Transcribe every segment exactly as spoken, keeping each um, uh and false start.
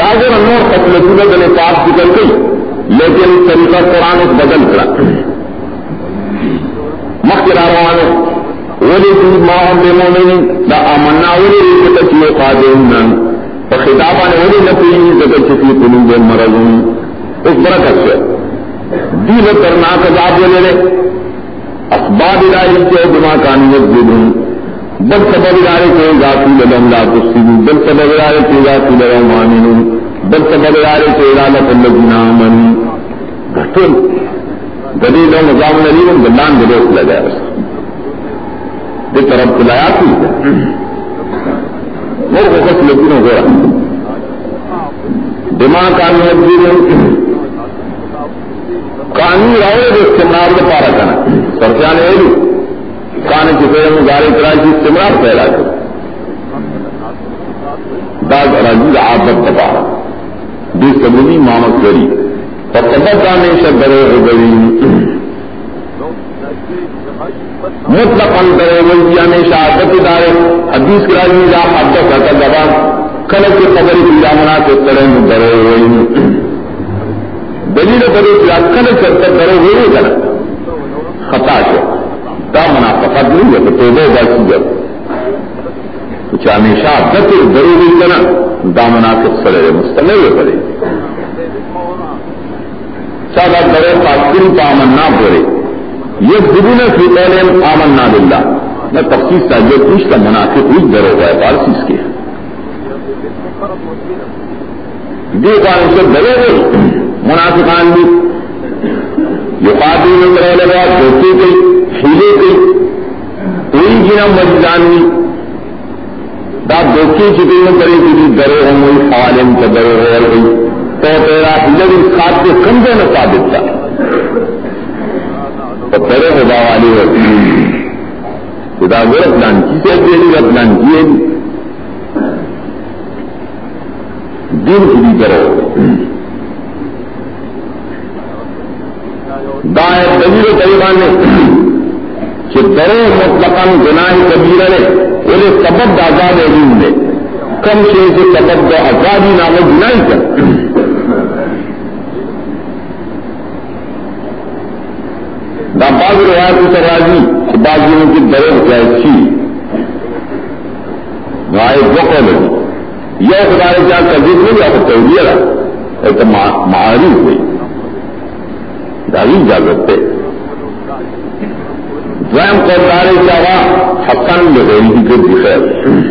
داغر انور قتل سورت الفاظ ذکر گئی لیکن طریقہ قرآن اس بدل کرا مخرا روانو ولی دی ماہم بے مومنین دا آمنا ولی ریکتا چیو قادرون فخطابان ولی نفیلی ذکر چفی قلوب مرضون اس برکت سے دیل ترناک عذاب ولی اسباب الہی کے بما کانی یجدون بل سبب الہی کے ذاتی للم لا تفسدون بل سبب الہی کے ذاتی للم آمنون بل سبب الہی کے الالت اللذین آمنون گھٹل گدیل و مضام نلیم بلان دلوس لگا ہے دے طرف کلایات ہوئی ہے وہ وقت لگنوں ہو رہا دماغ کانی یجدون کانی رہے جو استمرار میں پارا کرنا سرسیان ایلو کانی کی فیرم گاری کرائی کی استمرار پیدا کر داز راجی عادت بپارا دیس سبنی مامت گری فقبت دانے شدرے غبری مطلقاً درے وزی ہمیشہ عادت دارے حدیث کرائی جا حدث حتا دبا کلک کے قبری پیدا مناسب ترے درے وزی دلیل بڑے کل چلتا کرو ہوئے گا خطا سے دا منافقت نہیں ہے تو توبہ باقی جب کچھ ہمیشہ دکر ضروری کرنا دا منافق سرے مستمر کرے سادہ درے قاتل پا آمنا بورے یہ دبن فی قولین آمنا باللہ میں تخصیص تھا جو کچھ کا منافق ہوئی درو گئے پارسیس کے دیکھا ان سے درے ہوئے منافقان بھی یقاتلون میں رہ لگا دھوکے گئی ہیلے گئی کوئی جنا مجدان بھی دا دھوکے چکے میں کرے گی درے ہوں گئی فعالم کا درے ہو گئی تو تیرا ہلر اس خات کے کمزے میں ثابت تھا تو تیرے خدا والی ہوتی خدا وہ اپنان کی سے دینی اپنان کیے دین کی بھی کرو دائر دلیل طریبان نے کہ درے مطلقاً گناہ کبیرہ نے انہیں سبب آزاد علیم نے کم سے سے سبب دا آزادی نام گناہ کر دا بعض روایت کی سرازی کہ بعضیوں کی درے جائے چھی غائب وقع لگی یہ خدا جان تجیب نہیں یا تو تولیہ رہا ایسا معاری ہوئی داری اجازت ہے دویم قدارے چاہا حقاً لغیری کے بخیر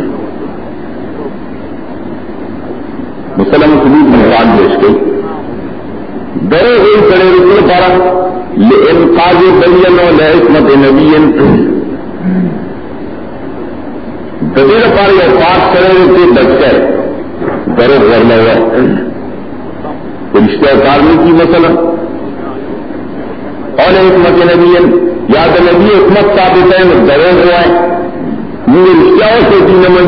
مسلم سبید مقام دیش گئی درے ہوئی کڑے رکنے پارا لئنقاذ بلین و لعصمت نبین دبیر پار یا پاس کرے رکنے دکھر درے غیر لگا رشتہ کارمی کی مسئلہ اور حکمت نبی یاد نبی حکمت ثابت ہے درے ہوا ہے مجھے رشتہوں سے دین من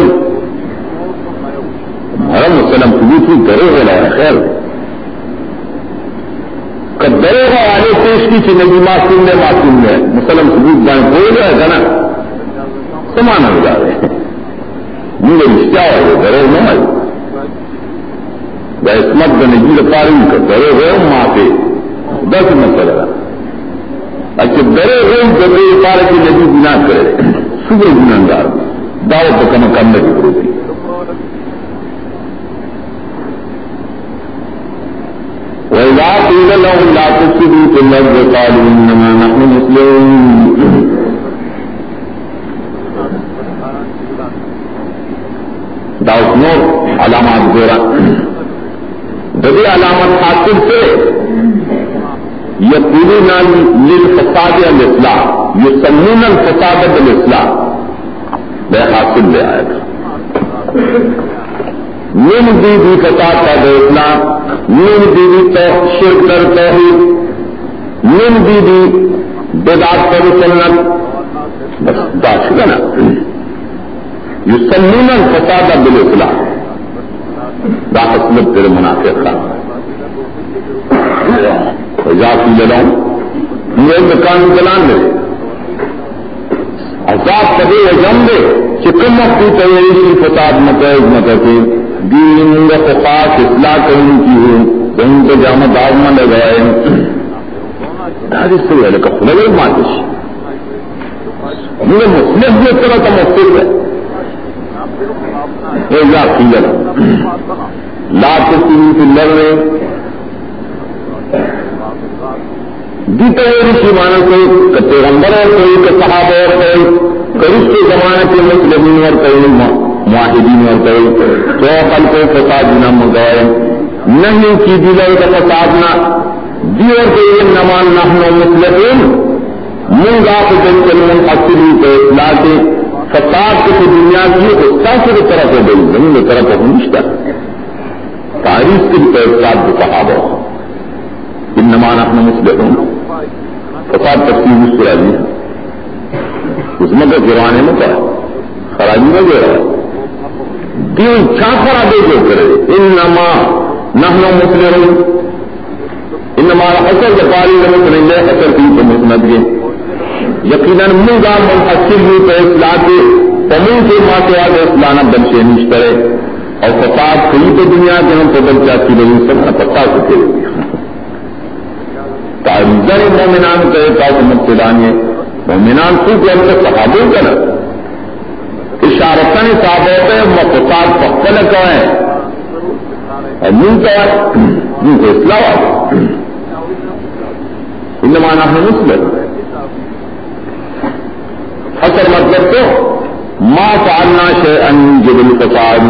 محرم وسلم ثبوت کی درے ہو رہا ہے خیر کہ درے ہوا آنے پیش کی چھ نبی معصوم نے معصوم نے مسلم ثبوت جان ہو رہا ہے نا سمانا ہو جا رہے ہیں مجھے رشتہ ہو درے نہ آئی یا عصمت نبی رفاری کا درے ہو ماں پہ دس مسئلہ اچھا درے ہوئی درے پارے کی نبی گناہ کرے صبح گناہگار دعوت تو کم کم نہیں ہوتی وَإِذَا قِيلَ لَهُمْ لَا تُفْسِدُوا فِي الْأَرْضِ قَالُوا إِنَّمَا نَحْنُ مُصْلِحُونَ دعوت نور علامات گورا دبی علامت حاصل سے یقولون للفساد الاصلاح یسمون الفساد بالاصلاح بے حاصل لے آئے گا نیم دی بھی فساد کا بے اصلاح نیم دی بھی شرک کر توحید نیم دی بھی بدعت پر سنت بس داشت نا یسمون الفساد بالاصلاح دا حسنت تیرے منافق کا اجازت لے لوں یہ مکان چلان دے عذاب کبھی اجم دے کہ کم وقتی تیری فساد مکہ مکہ کے دین کا خاص اصلاح کرنے کی ہے کہیں تو جامع داغ نہ لگائے سے والے کا خدا مالش مجھے مسلم بھی اس طرح کا مختلف ہے لاکھ تین سے لڑ رہے دیتے رشی مانا کوئی پیغمبر اور کوئی کہ صحابہ اور کوئی کرش کے زمانے کے مسلمین اور کوئی معاہدین اور کوئی تو پل کو فساد نہ مگائے نہیں کی دلوں کا فساد نہ دیور کے نمان نہ مسلمین منگا کو دن کے من اصلی کو اصلاح کے فساد کی دنیا کی اس سے طرف ہو گئی زمین کی طرف ہو نشتہ تاریخ کے بھی فساد کو صحابہ ان نمان اپنا مسلمین فساد تقسیم اس طرح نہیں اس میں تو جروانے میں کیا خرابی میں جو ہے دین چھا خرابے جو کرے ان نما نحن مسلمون ان نما اثر جفاری میں مسلم ہے اثر کی تو مسند کے یقیناً منگا منحصر ہوئی تو اصلاح کے تمہیں سے ماتواد اصلاح بنشے نشترے اور فساد کئی تو دنیا کے ہم تو بن چاہتی رہی سب فساد سے تاریخ مومنان کہے تاکہ مبتدان ہے مومنان کو کہ ہم سے صحابوں کا نا اشارتاً صحابوں پہ مفساد پختل کا ہے اور منہ کا ہے منہ کو اصلاح انما نحن مسلم اصل مطلب تو ما فعلنا شيئا يجب الفساد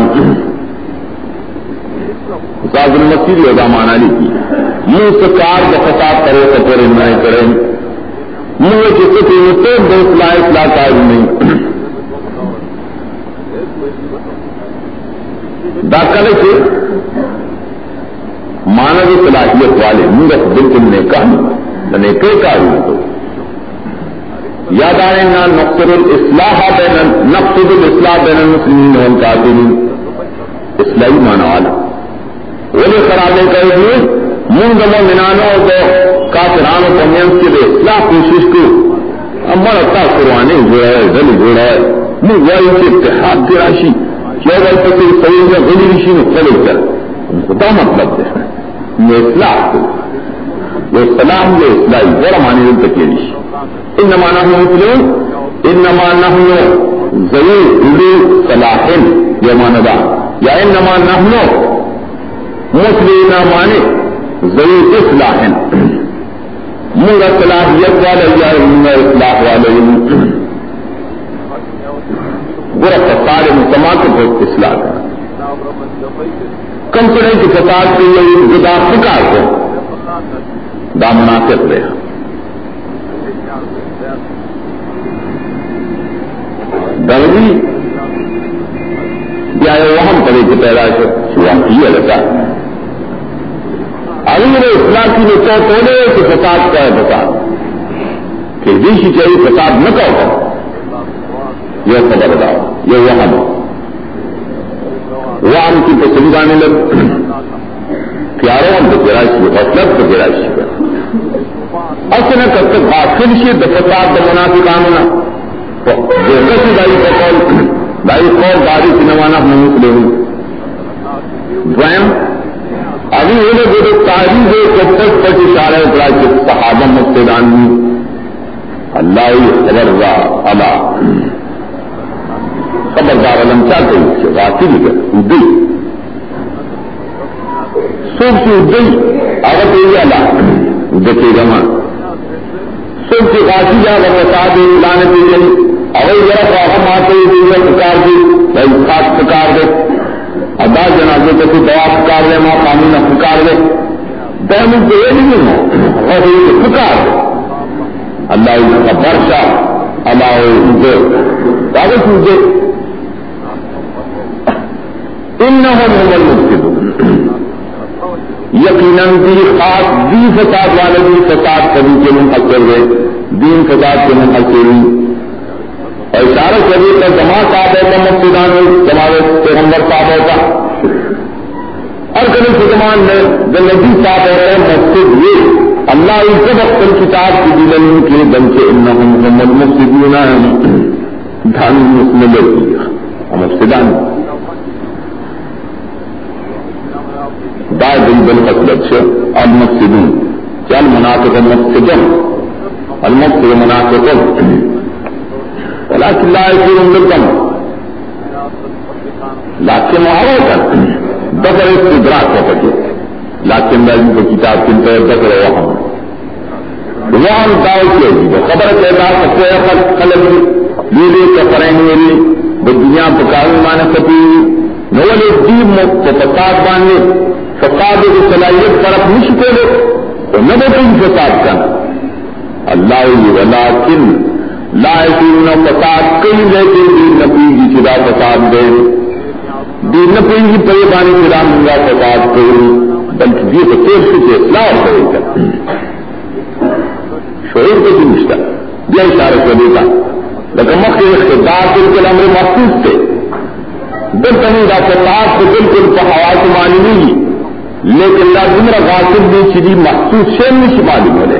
فساد المسیر ہوگا مانا لکھی منہ سے کار کا فساد کرے تو پھر نہ کریں منہ جس سے تو دو اصلاح اصلاح کار نہیں داخلے سے مانوی صلاحیت والے منہ بالکل نے کہا نے کئی کاروں تو یاد آئے نہ نقصد الاصلاح بین نقصد الاصلاح بین المسلمین والکافرین اصلاحی مانا والا وہ خرابے کر دیے منہ مومنانوں کو کافرانوں کمینس کے لیے اصلاح کوشش کو امر اتا قرآن جو ہے دل جوڑا ہے منہ وائی کے اتحاد کی راشی کیا گئے تو صحیح میں غلی رشی میں کھڑے کر خدا مطلب ہے یہ اصلاح کو وہ سلام جو اصلاحی بڑا مانی دل تک یہ رشی انما نحن مسلمون انما نحن ذوی اولو صلاح یہ مانا یا انما نحن مسلمین مانے ذوی اصلاح منگا صلاحیت والے یا منگا اصلاح والے برا فساد مسلمان کو بہت اصلاح ہے کم سے نہیں کہ فساد کے لیے جدا فکار کو دامناسب رہا دروی یا وہم کرے کہ پیدائش ہوا کی لگتا ابھی میرے اصلاح کی میں تو توڑے کہ فساد کا ہے فساد کہ دیشی چاہیے فساد نہ کرو یہ خبر بتاؤ یہ وہم وہم کی تو سمجھانے لگ پیاروں ہم تو پیرائش غفلت تو پیرائش اصل نہ کرتے باخر سے فساد کا منافقان ہونا جیسے دائی قول دائی قول داری کی نوانا ہم مسلم دوائم ابھی انہیں جو تاریخ ہے جب تک تک اشارہ اکڑا کہ صحابہ مقتدان میں اللہ خبردہ اللہ خبردار علم چاہتے ہیں کہ واقعی لگا ادئی سوک سے ادئی اگر تو یہ اللہ ادھے جمع سوک سے واقعی جا رہا فساد لانے کے لیے اگر ذرا ہم آتے ہوئے پکار دی بھائی خاص پکار دے ادا جنازے کو کوئی دوا پکار دے ماں پانی نہ پکار دے دہم کو یہ نہیں ہو اور یہ پکار دے اللہ کا برشا اللہ مجھے کاغذ مجھے ان نہ ہو مغل مفتی یقیناً بھی خاص دی فساد والے بھی فساد کبھی کے منحصر ہوئے دین فساد کے منحصر ہوئی اور اشارہ شریف کا جماع صاحب ہے مقتدان جماعت پیغمبر صاحب ہوتا اور کبھی سلمان میں جو نبی صاحب ہوتا ہے مسجد یہ اللہ اس سے وقت کتاب کی دلن کے دن سے انہم محمد مفسدون دھان اس میں لے لیا مفسدان دا دل بالفصلت سے المفسدون چل منافق مفسدن المفسد منافقن ولكن لا يكون لكم لیکن معروفا دفر استدراک ہو سکے لیکن راجی کو کتاب کنتے دفر وہم وہم داؤ کیے گی خبر کہتا سکتے ہیں خلق لیلے کفرین ویلی بدنیا پکاوی مانا سکی نولی دیب مفتفقات بانے فقاد کی صلاحیت فرق نشکے لے تو نبتن فساد کن اللہ ولیکن لا یکون فساد کئی لیکن دین نفیجی چدا فساد دے دین نفیجی پریبانی چدا منگا فساد کئی بلکہ یہ تو تیر سے اصلاح کرے گا شعور کو بھی مشتہ یہ اشارہ کر دیتا لیکن مخی اختدار بالکل امر محفوظ تھے بالکنی دا فساد کو بالکل پہوات مانی نہیں لیکن لا جمرہ غاصب بھی چیزی محفوظ شیم نہیں شمالی ملے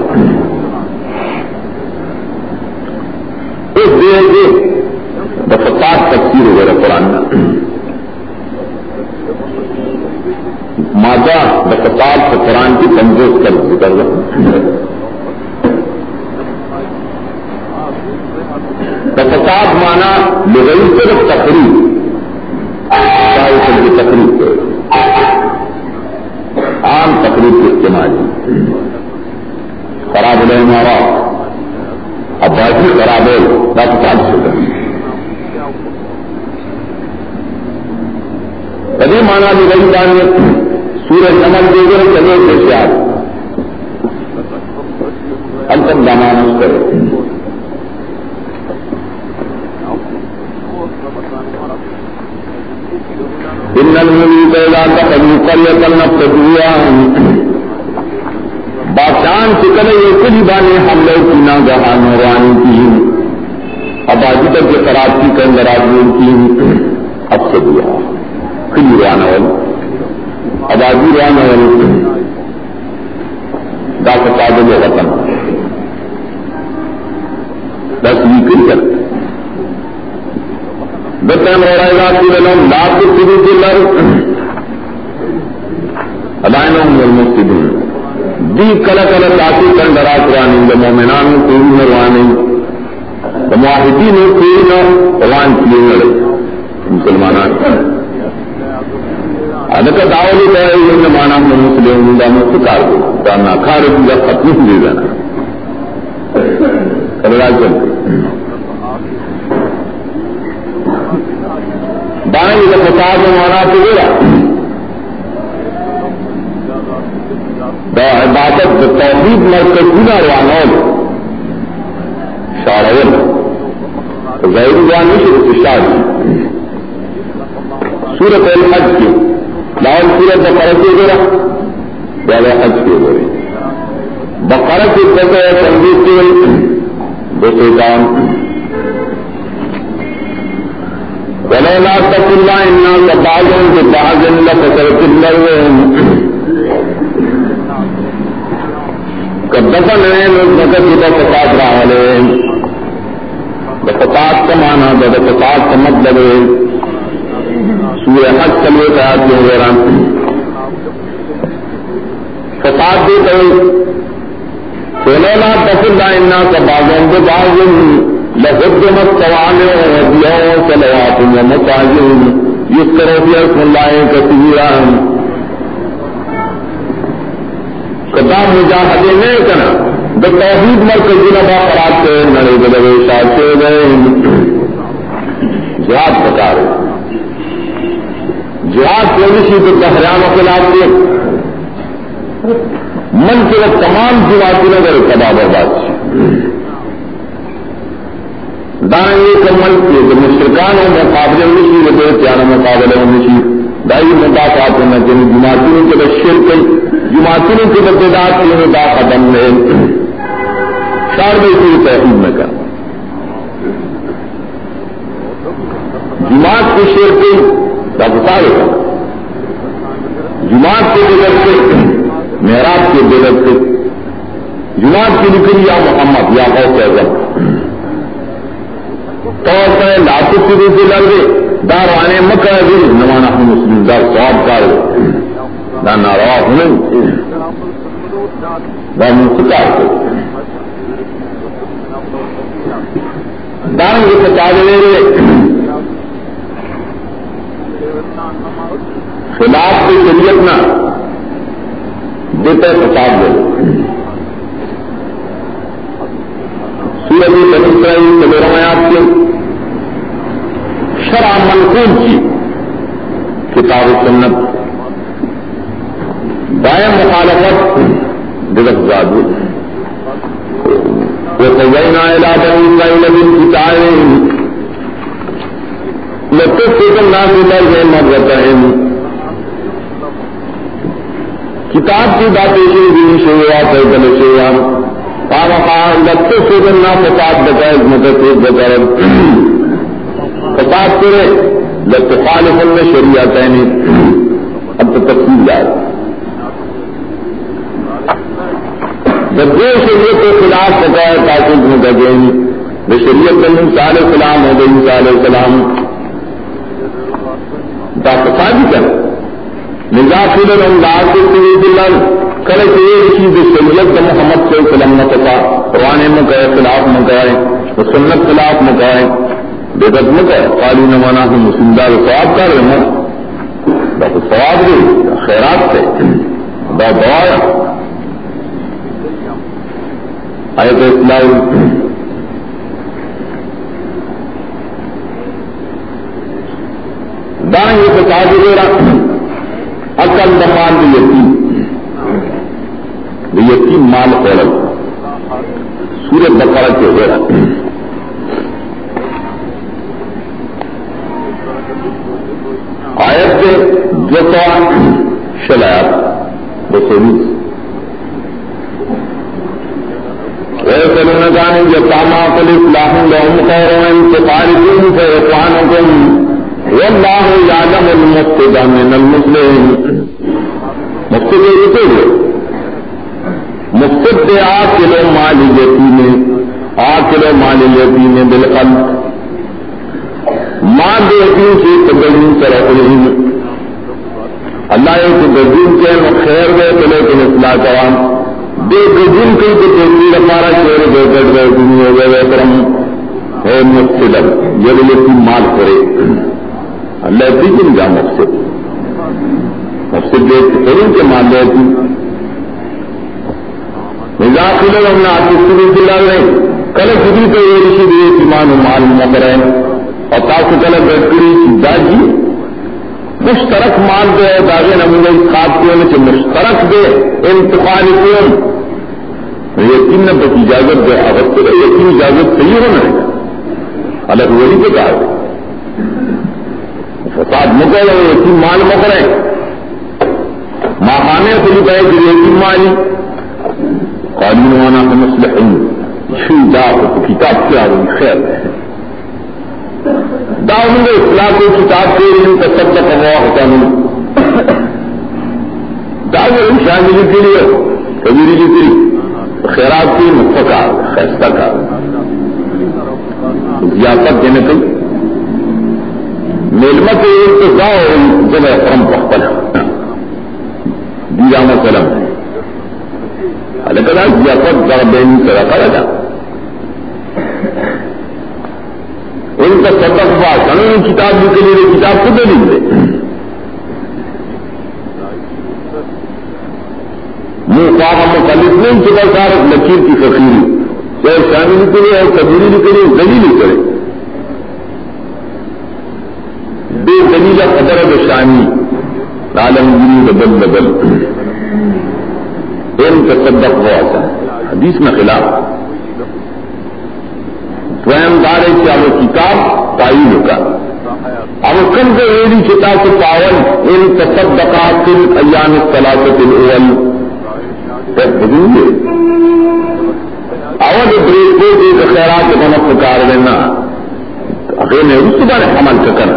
اس دے گے دا فساد تفسیر وغیرہ قرآن مادہ دا فساد کو قرآن کی تنظیف کر ذکر رہا دا فساد مانا لغوی صرف تقریب چاہے سب کی تقریب کو عام تقریب کے استعمال خراب رہے ہمارا اب باقی خراب ہے دا فساد سے کبھی مانا لغوی دانے سورج نمل دے گئے چلے جیسے آپ ہم تک دامان کرے ان الملوک لا تخلو قرية نفسدوها بادشاہان چکلے یہ کلی بانے حملے کی نا گہان روانی کی آبادی تک کے خراب کی کن درازوں کی افسدوها کلی روانہ والی آبادی روانہ والی دا فساد وطن بس یہ کلی کرتے بتن اور علاقی لهم لا تفسدوا في الارض ادائنهم المفسدون دی کلا کلا تاکی کن درا قرآن دا مومنان کوئی نروانی دا معاہدین کوئی نروان کیے نرے مسلمانان ادھکا دعولی کہا ہے یہ مانا ہم مسلمون دا مستقار دو دا ناکار دا ختم دے دینا کلا چلتے دائیں جب فساد میں مانا تو گیا دا عبادت دا توحید مرکز گنا روانہ شارعون ظاہر جانی سے شاد سورت الحج کی لاؤن سورت بقرہ کے گرا والا حج کے گرے بقرہ کی جگہ تنظیم کے دو سو کام ولولا اتقوا الله الناس بعضهم ببعض لفسدت الارض کدفن ہے لوگ مگر جدا فساد رہا ہے فساد کا معنی دا فساد کا مطلب ہے سورہ حج چلے آیات میں وغیرہ فساد دیتا ہے ولولا اتقوا الله الناس بعضهم ببعض لهدمت صوامع وبيع وصلوات ومساجد يذكر فيها اسم الله كثيرا قدام مجاہدے میں کنا دا توحید مرکز جنبا قرار سے نرے بدوے شاید سے گئے جہاد بکارے جہاد پولیسی تو دہریان و خلاف کے من کے وقت تمام جواتوں نے گئے تباہ برباد سے دائیں یہ کمل کیے کہ مشرکان و مقابلے نشی لگے پیانا مقابلے نشی دائی مدافعات ہونا جنہیں جماعتوں کے بشر کئی جماعتوں کے بددات کے لیے دا قدم لے چار بے کی تحقیق میں کر جماعت کے شیر کئی دا بتارے کر جماعت کے بغیر کے محراب کے بغیر کے جماعت کی نکلی یا محمد یا غوث اعظم طور پر لاکھ سے لڑ گئے دار آنے مکہ بھی نمانا ہم مسلم دار سواب کار نہ ناروا نہیں نہ منسکار کو دان یہ بتا دے خلاف کی شریعت نہ دیتا فساد دے سورج بنی اسرائیل تلورم آیات کے شرع منقول کی کتاب و سنت دائیں مخالفت درخت زاد وَقَضَيْنَا إِلَىٰ بَنِي إِسْرَائِيلَ بِالْكِتَابِ لَتُفْسِدُنَّ النَّاسِ بِالْأَرْضِ مَرَّتَيْنِ کتاب کی باتیں بھی شیوا پیدل شیوا پاوقار لتفسدن فساد بتائے مدد بتائے فساد کرے لتخالفن شریعتین اب تو تفصیل جائے دو شریعت کے خلاف بتائے تاکہ مدد وہ شریعت موسیٰ علیہ السلام ہو گئی موسیٰ علیہ السلام دا فسادی کر نظافل اللہ کے سبیل اللہ کرے کہ یہ چیز شریعت محمد صلی اللہ علیہ وسلم نے پتا قرآن میں کہے خلاف میں کہے سنت خلاف میں کہے بدعت میں کہے قالوا انما نحن مسلمون ثواب کر رہے ہیں بس ثواب دے خیرات سے با دعا آیت اسلام دائیں یہ بتا دے رہا اکل مال یتیم یتیم مال خیرت سورۃ بقرہ کے ہو رہا آیت کے جو سو شلایات دو سو بیس وَيَسْأَلُونَكَ عَنِ الْيَتَامَىٰ قُلْ إِصْلَاحٌ لَهُمْ خَيْرٌ وَإِن تُخَالِطُوهُمْ فَإِخْوَانُكُمْ وَاللَّهُ يَعْلَمُ الْمُفْسِدَ مِنَ الْمُصْلِحِ مفسد یہ مفسد دے آکل مال یتیم آکل مال یتیم بالقلب مال یتیم سے تبین سرحلہم اللہ ایک گزین کے خیر دے تو لیکن اصلاح کرام دے گزین کی تو تیریر ہمارا شیر دے گڑ گئے دنیا گئے ویسرم ہے مفسد یہ یتیم مال کرے اللہ دیکھیں جا مفسد مفسد دے کریں کہ مان لیتی نظافل ہم نے آتی سبیل دلال رہے کل خودی سے یہ رشی دے ایمان و مال مقرائن اور تاکہ کل گڑکڑی سیدھا جی مشترک مال دے داغے نمونہ اس خواب کے ہونے سے مشترک دے انتقال کیوں یقین نہ بس اجازت دے آغت کے لئے یقین اجازت صحیح ہونا ہے الگ وہی کے کہا دے فساد مقرائن اور یقین مال مقرائن ماہانے سے بھی کہے کہ یقین مالی قانون وانا کا مسلحین شو داو کتاب سے آگئی خیر ہے داؤں گے اصلاح کو کتاب کے ان کا سب تک ہوا ہوتا نہیں داؤں گے شاملی کے لیے کبیری کی تھی خیرات کی مفقہ خیستہ کا ضیافت دینے کی میلمت انتظاؤ جب احرم پختل دیرام سلام الکلا ضیافت ضربین سرا کرا جا ان کا صدق ہوا قانون کتاب کے لیے کتاب کو دے دیں گے منہ خواب مخالف نہیں صبح سار لکیر کی فقیری چاہے شامل کرے اور کبیری کرے دلیل کرے بے دلیل قدر شانی عالمگیری بدل بدل ان کا صدق ہوا تھا حدیث میں خلاف سوئم دارے کیا وہ کتاب تعین کا اب کم سے ایلی کتاب کو پاون ان تصدقات ایام الثلاثۃ الاول اول بریک کو ایک خیرات بنا پکار دینا اخیر نے اس بارے عمل کرنا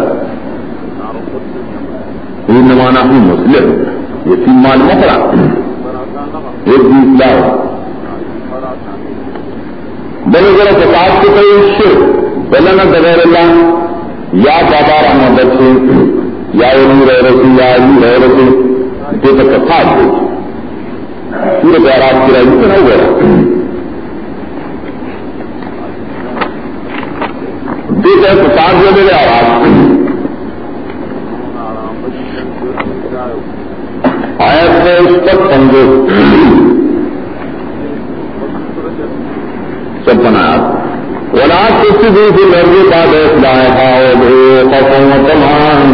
یہ نمانا ہی مسلم یہ تین مال مکرا ایک بھی اصلاح بلے ذرا فساد کے کئی شرک بلنا بغیر اللہ یا بابا رحمت سے یا علم رہ رسی یا علم رہ رسی کہ تک فساد دے سورۃ اعراف کی راضی تو نہ ہوا دیکھ ہے فساد جو میرے آواز آیت میں اس پر سمجھو سب بنایا ولا تفسدوا في الأرض بعد إصلاحها وادعوه خوفا وطمعا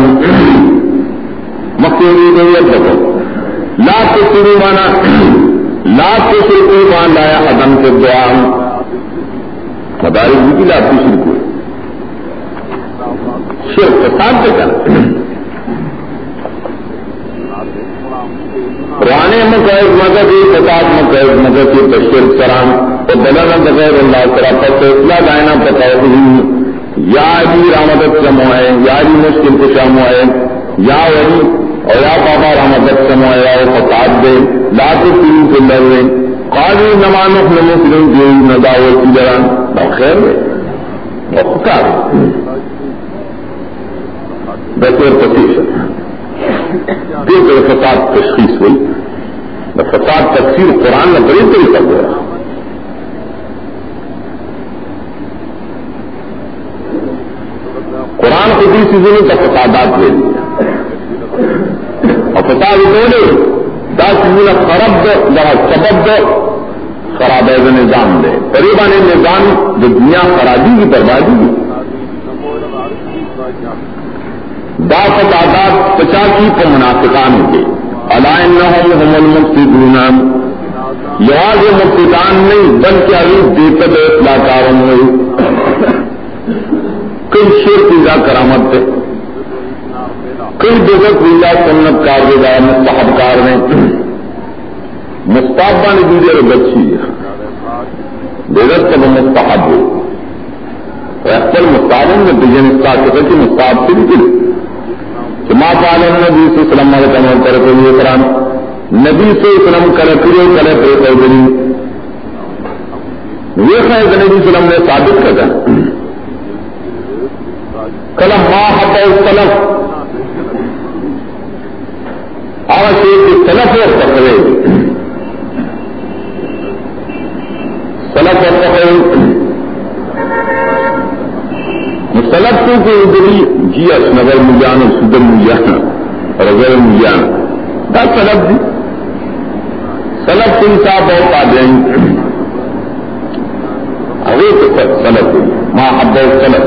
مقصودی ضرورت رکھو لا تفسدوا مانا لا تشركوا ما لا يحزن في الدعاء مدارج کی لا تشركوا شرک فساد سے کرنا پرانے مقید مدد کی فساد مقید مدد کی تشکیل کرام اور بدل بغیر اللہ تعالیٰ پر اصلاح دائنا بتاؤ یا جی رامدت سموائے یا جی مشکل کشا موائے یا وہی اور یا بابا رامدت سموائے اور فساد دے لات تین کے لڑے قاضی نمانخ نمسلم جو نداو کی جران خیر ہے وقار بطور تفسیر دیکھ کر فساد تشخیص ہوئی فساد تفسیر قرآن میں بڑی طریقہ ہو رہا قرآن کو بھی چیزوں کا فسادات لے لیا اور فساد بولے دس چیزوں خراب ذرا سبب خراب نظام دے قریبا نے نظام جو دنیا خرابی کی بربادی کی دا فسادات پچاسی کو منافقان کے علائنہم هم المفسدون یواز مفسدان نہیں بلکہ ابھی دیکھتے اصلاحکاروں میں کئی شرک ایزا کرامت تھے کئی جگت ایزا سنت کار دے گا مستحب کار میں مستحبہ نے دیجیے اور بچی جگت کا مستحب ہو اکثر مستحب میں تجھے مستحب کہتے کہ مستحب سے بھی ما قال النبي صلى الله عليه وسلم کرتے ہوئے قرآن نبی سے اسلام کرتے ہوئے کرے پہ قیدنی یہ خیر نبی صلی اللہ علیہ وسلم نے ثابت کرتا کلم ما حب السلف آوشی کی سلف اور تقوی سلف اور تقوی سلب تو کہ ادری جیس نگر مجانا سدر مجانا رغیر مجانا دا سلب دی سلب تو انصاف بہت آدھیں اگر تو سلب دی ما حب سلب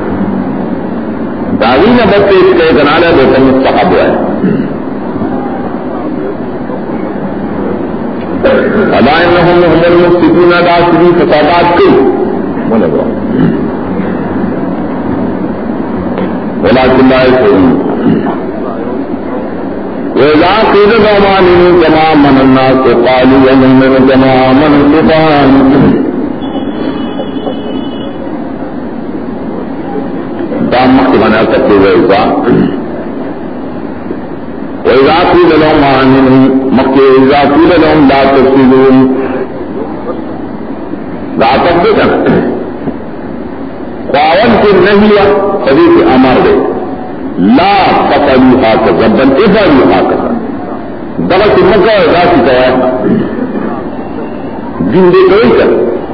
داغی نہ بچے اس کے گنانا دیتا مستحب ہے علائنہم هم المفسدون دا سری فسادات کی بولے گا ولكن لا يشعرون وإذا قيل لهم آمنوا كما آمن الناس قالوا أنؤمن كما آمن الشيطان دام مقتبنا تقول وإذا وإذا قيل لهم آمنوا مقتب إذا قيل لهم لا تفسدوا لا تفسدوا قاول کے نہیں کبھی کے امر دے لا تقلوا هكذا بل افعلوا هكذا دغه مکه ذاتي کوا دین دې کوي کړه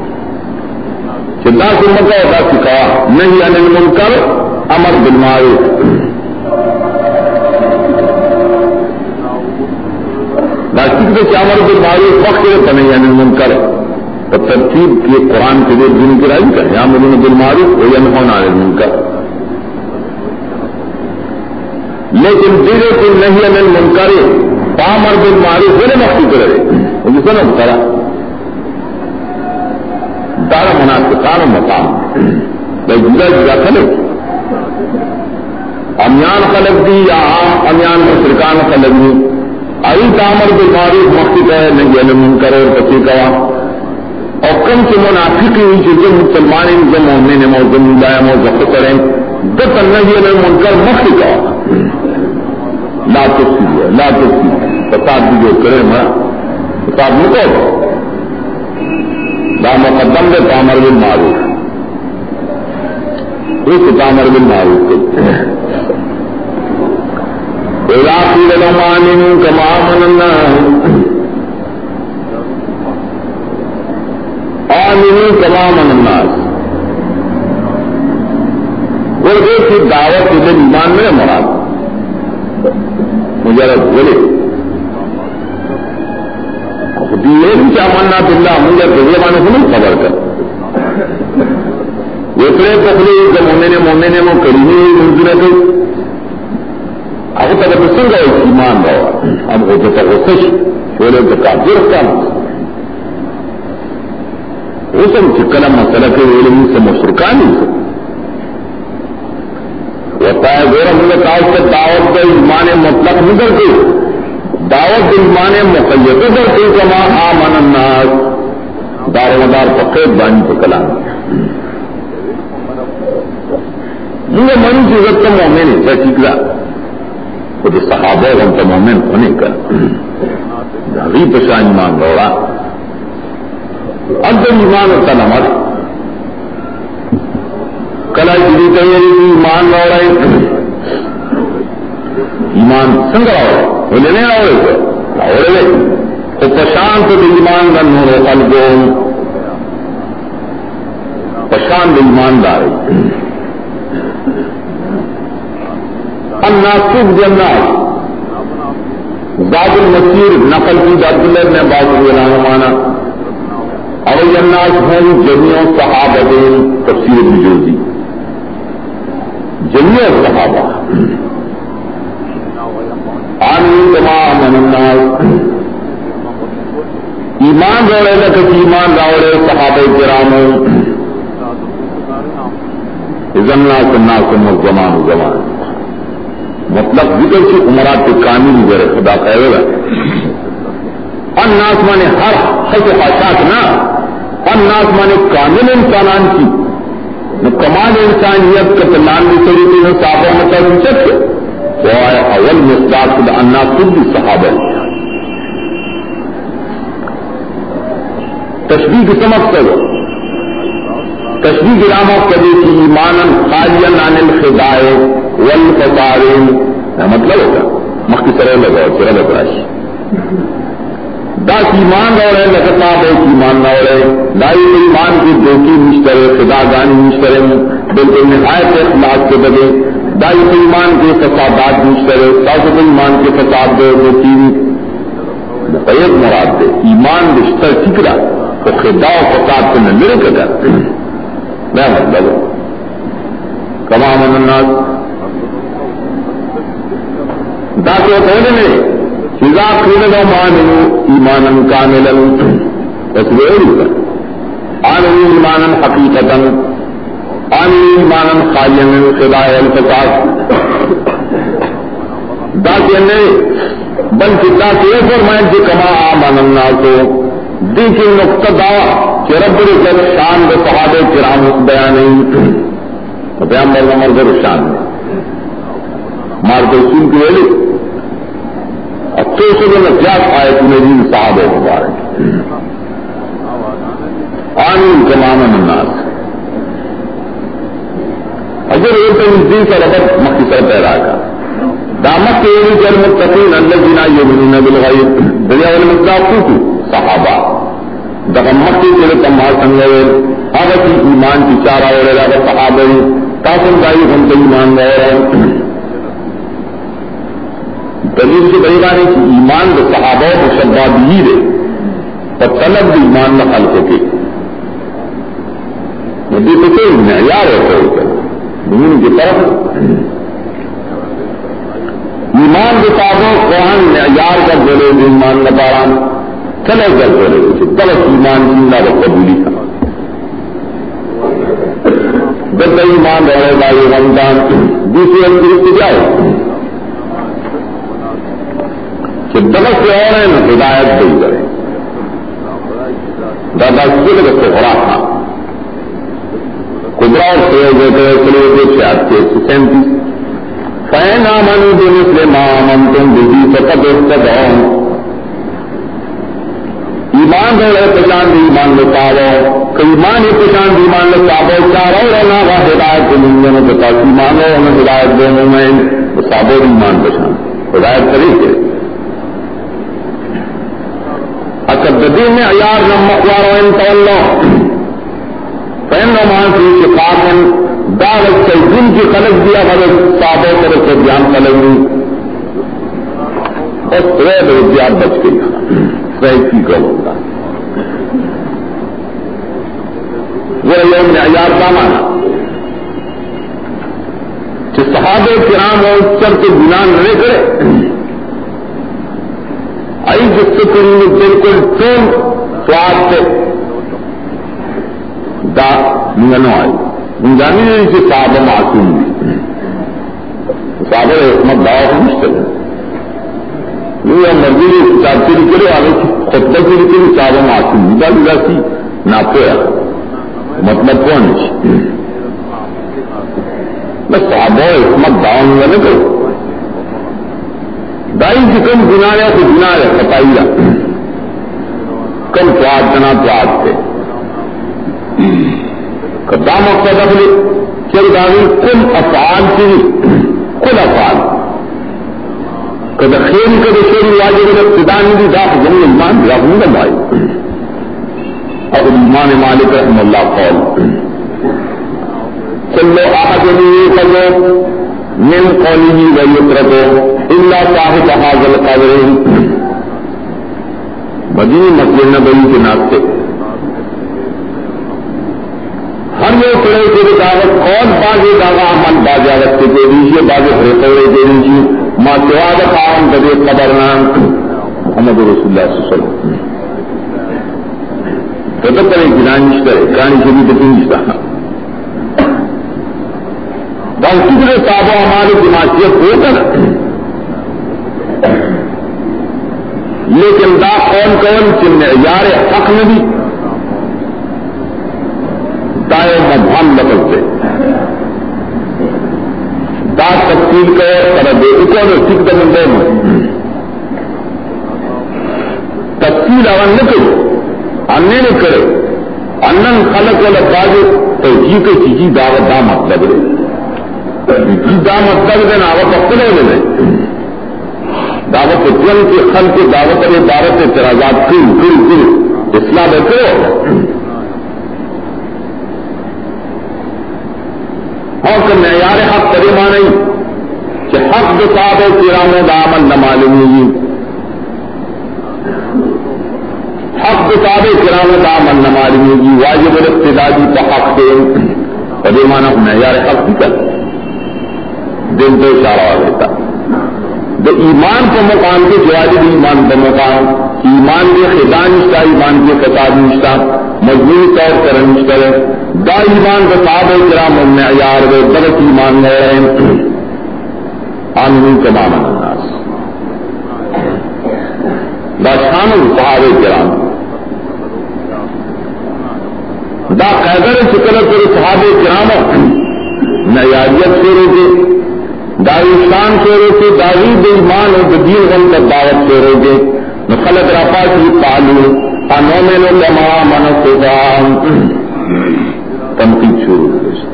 چې دا مکه ذاتي کوا نهي عن المنکر امر بالمعروف دا چې امر بالمعروف وخت ته نهي عن المنکر تو ترتیب کے قرآن کے لیے دین کی راضی کر یامرون بالمعروف وینہون عن المنکر لیکن دیرے کو نہیں عن المنکر فامر بالمعروف ولی مختی کرے مجھے سنو کرا دارا منافقان و مقام بھائی جدا جدا خلق امیان خلق دی یا عام امیان مشرکان خلق دی ای تامر بالمعروف مختی کرے نہیں عن المنکر اور پسی کوا اور کم سے منافقی ہوئی جو جو مسلمان جو مومن ہیں جو ملائم اور ضبط کریں دت نہیں ہے منکر مختی کا لا تفسدوا لا تفسدوا فساد بھی جو کرے میں فساد مکو لا مقدم دے تامر بالمعروف اس تامر بالمعروف اذا قيل لهم آمنوا كما آمن ایمان میں مراد مجرد بولے دیے بھی چامنا بلّہ مجھے بزرگانے کو نہیں خبر کر دوسرے پکڑے جب مومے نے مومے نے وہ کریمی منظر گئی اب تک سن گئے ایمان رہا اب وہ تو تک خوش بولے تو کافی رکھتا وہ سب چکلا مسئلہ کے علم سے مشرکانی سے ہوتا ہے غیر ملکات سے دعوت کا ایمان مطلق نظر کے دعوت ایمان مقیت در کے جمع آمن الناس دار مدار پکڑ بانی کو کلام یہ من کی عزت کا مومن ہے ٹھیکلا خود صحابہ ہم کا مومن ہونے کا غریب پشان ایمان دوڑا اب جب ایمان ہوتا نمر کلا جی تیاری ایمان دوڑا ایمان سنگ راؤ بولے نہیں راؤ راؤ تو پشان تو ایمان کا نور قلبوں پشان تو ایماندار الناسب جنات زاد المسیر نقل کی عبداللہ نے بات مانا اور الناس ہوں جميع صحابہ تفسیر الجوزی جميع صحابہ آمین تمام الناس ایمان روڑے لکھ ایمان راوڑے صحابہ کراموں اذن الناس الناس زمان زمان مطلب ذکر کی عمرات کے کامل ذرا خدا کہے گا الناس مانے ہر حق خاشات نہ الناس مانے کامل انسانان کی نہ کمال انسانیت کا تلان بھی طریقے میں صحابہ مطلب چک وہ آئے اول مصداق الناس خود بھی صحابہ تشبیہ کی سمجھ کرو تشبیہ کی رامت کبھی کی ایمانا خالیا عن الخداع والفساد مطلب ہوگا مخی سرے لگا سرے لگ راشی داس ایمان رو رہے لگتا ہے ایمان نہ ہو رہے لائی ایمان کی دوکی مشترے خدا گانی مشترے بالکل نہایت اخلاق کے بدے دائی ایمان کے فسادات مشترے ساؤت ایمان کے فساد دے دو تین ایک مراد دے ایمان رشتہ ٹکرا تو خدا و فساد کو نہ ملے کر میں مطلب کما من الناس داخل ہونے میں اذا قیل لهم آمنوا ایمانا کاملا تصویر آمنوا ایمانا حقیقتا آمنوا ایمانا خالیا من الخداع والفساد داخل نے بلکہ داخل یہ فرمائیں کہ کما آمن الناس دیکھیں نقطہ دعویٰ کہ رب العزت شان و صحابہ کرام اس بیان نہیں بیان بلنا مرضر شان مارد اصول کی ویلی اب تو اسے جو نفیات آئے تمہیں دین صحابہ مبارک آمین کمام الناس اگر ایک تنزدین کا ربط مختصر پیدا کا دامت کے ایلی جل متقین اللہ جنا یمنین بالغیب دنیا والمصداق کو صحابہ دغمت کے جلے تمہار سنگوئے آگا کی ایمان کی چارہ اور علاقہ صحابہ تاسم دائی ہم سے ایمان گئے دلیل سے بیانی کی ایمان دے صحابہ مشبہ بھی دے اور طلب دے ایمان نہ خلقوں کے ندی تو کوئی معیار ہوتا ہے دین کی طرف ایمان دے صحابہ قرآن معیار کا بولے دے ایمان نہ پاران چلے کر بولے طلب ایمان زندہ و قبولی کا جب ایمان رہے بھائی رمضان دوسری اندرست جائے کہ دلت سے اور ہے نہ ہدایت دل کرے دادا کسی لگے سے ہرا تھا قدرا اور سیو دیتے چلے گئے چھیاسی سینتیس فین آمن بمثل ما آمنتم به فقد اهتدوا ایمان رہے پہچان دی ایمان لتاو کہ ایمان ہی پہچان دی ایمان لتاو چاروں رہنا وہ ہدایت دنیا میں بتا ایمان ہو ہمیں ہدایت دونوں میں صحابہ ایمان پہچان ہدایت طریقے دین میں عیار نم مقوار و ان تولو فین رمان فی شقاق دعوت سے جن کی خلق دیا خلق صحابہ طرف سے بیان خلق دی اور سرے درجات بچ گئی سرے کی کا ہوتا وہ یہ معیار کا مانا کہ صحابہ کرام اور سر کے گناہ نہ کرے آئی جس سے کوئی بالکل ٹون سواد سے دا نو آئی ان جانی نہیں کہ صحابہ معصوم بھی صحابہ حکمت دعوت مشکل ہے یہ مرضی چارتی نکلے والے خطبہ کی نکلی صحابہ معصوم بھی ڈالی جاتی نہ پویا مطلب کون نہیں میں صحابہ حکمت دعوت میں نہ کروں دائی کی کم گناہ ہے تو گناہ ہے فتائیہ کم سواد کنا سواد سے کدا مقصد اپنے چل داغی کل افعال کی کل افعال کدا خیر کدا شیر واجب ابتدانی بھی داخ جنگ ایمان داخ نہیں دمائی اب ایمان مالک رحم اللہ قول چلو آجنی کلو من قوله ويتركه الا صاحب هذا القبر مدینی مسجد نبوی کے ناطے ہر وہ کڑے کے دعوت کون باغی داغا من باجاوت کے دے دیجیے باغی ہرے دے دیجیے ماں سواد قام بدے قبرنان محمد رسول اللہ صلی اللہ علیہ وسلم تو تو کرے جنانش کرے کہانی سے بھی دکنجتا کسی صحابہ ہماری دماغیت ہو کر لیکن دا کون کون سے معیار حق میں بھی دائیں مبہم لفظ سے دا تفصیل کا طرح دے اکون اور سکھ دن دے میں تفصیل اول نہ کرو اننے نہ کرے انن خلق والا باز توجیہ کے چیزی دعوت دا مطلب ہے دا مطلب ہے دعوت اپنے میں دعوت جن کے خل کے دعوت اور عبارت اعتراضات کل کل کل اسلام ہے اور کہ معیار حق کریما نہیں کہ حق جو صاحب کرام و دامن نہ معلومی حق جو صاحب کرام و دامن نہ معلومی واجب الاقتداء کا حق دے کریمانہ معیار حق بھی کر دل تو اشارہ دیتا جو ایمان کے مقام کے جواجب ایمان کا مقام ایمان کے خدا نشتہ ایمان کے فساد نشتہ مجبوری طور پر نشتہ ہے دا ایمان کا صحابہ کرام و معیار و درس ایمان ہے آمین تمام الناس دا شان صحابہ کرام دا قیدر شکل پر صحابہ کرام معیاریت سے روکے داوشان سے روکے داوی بے ایمان اور دین غم کا دعوت سے روکے خلق رفا کی پالو انو میں لو تمام منصوبان تنقید شروع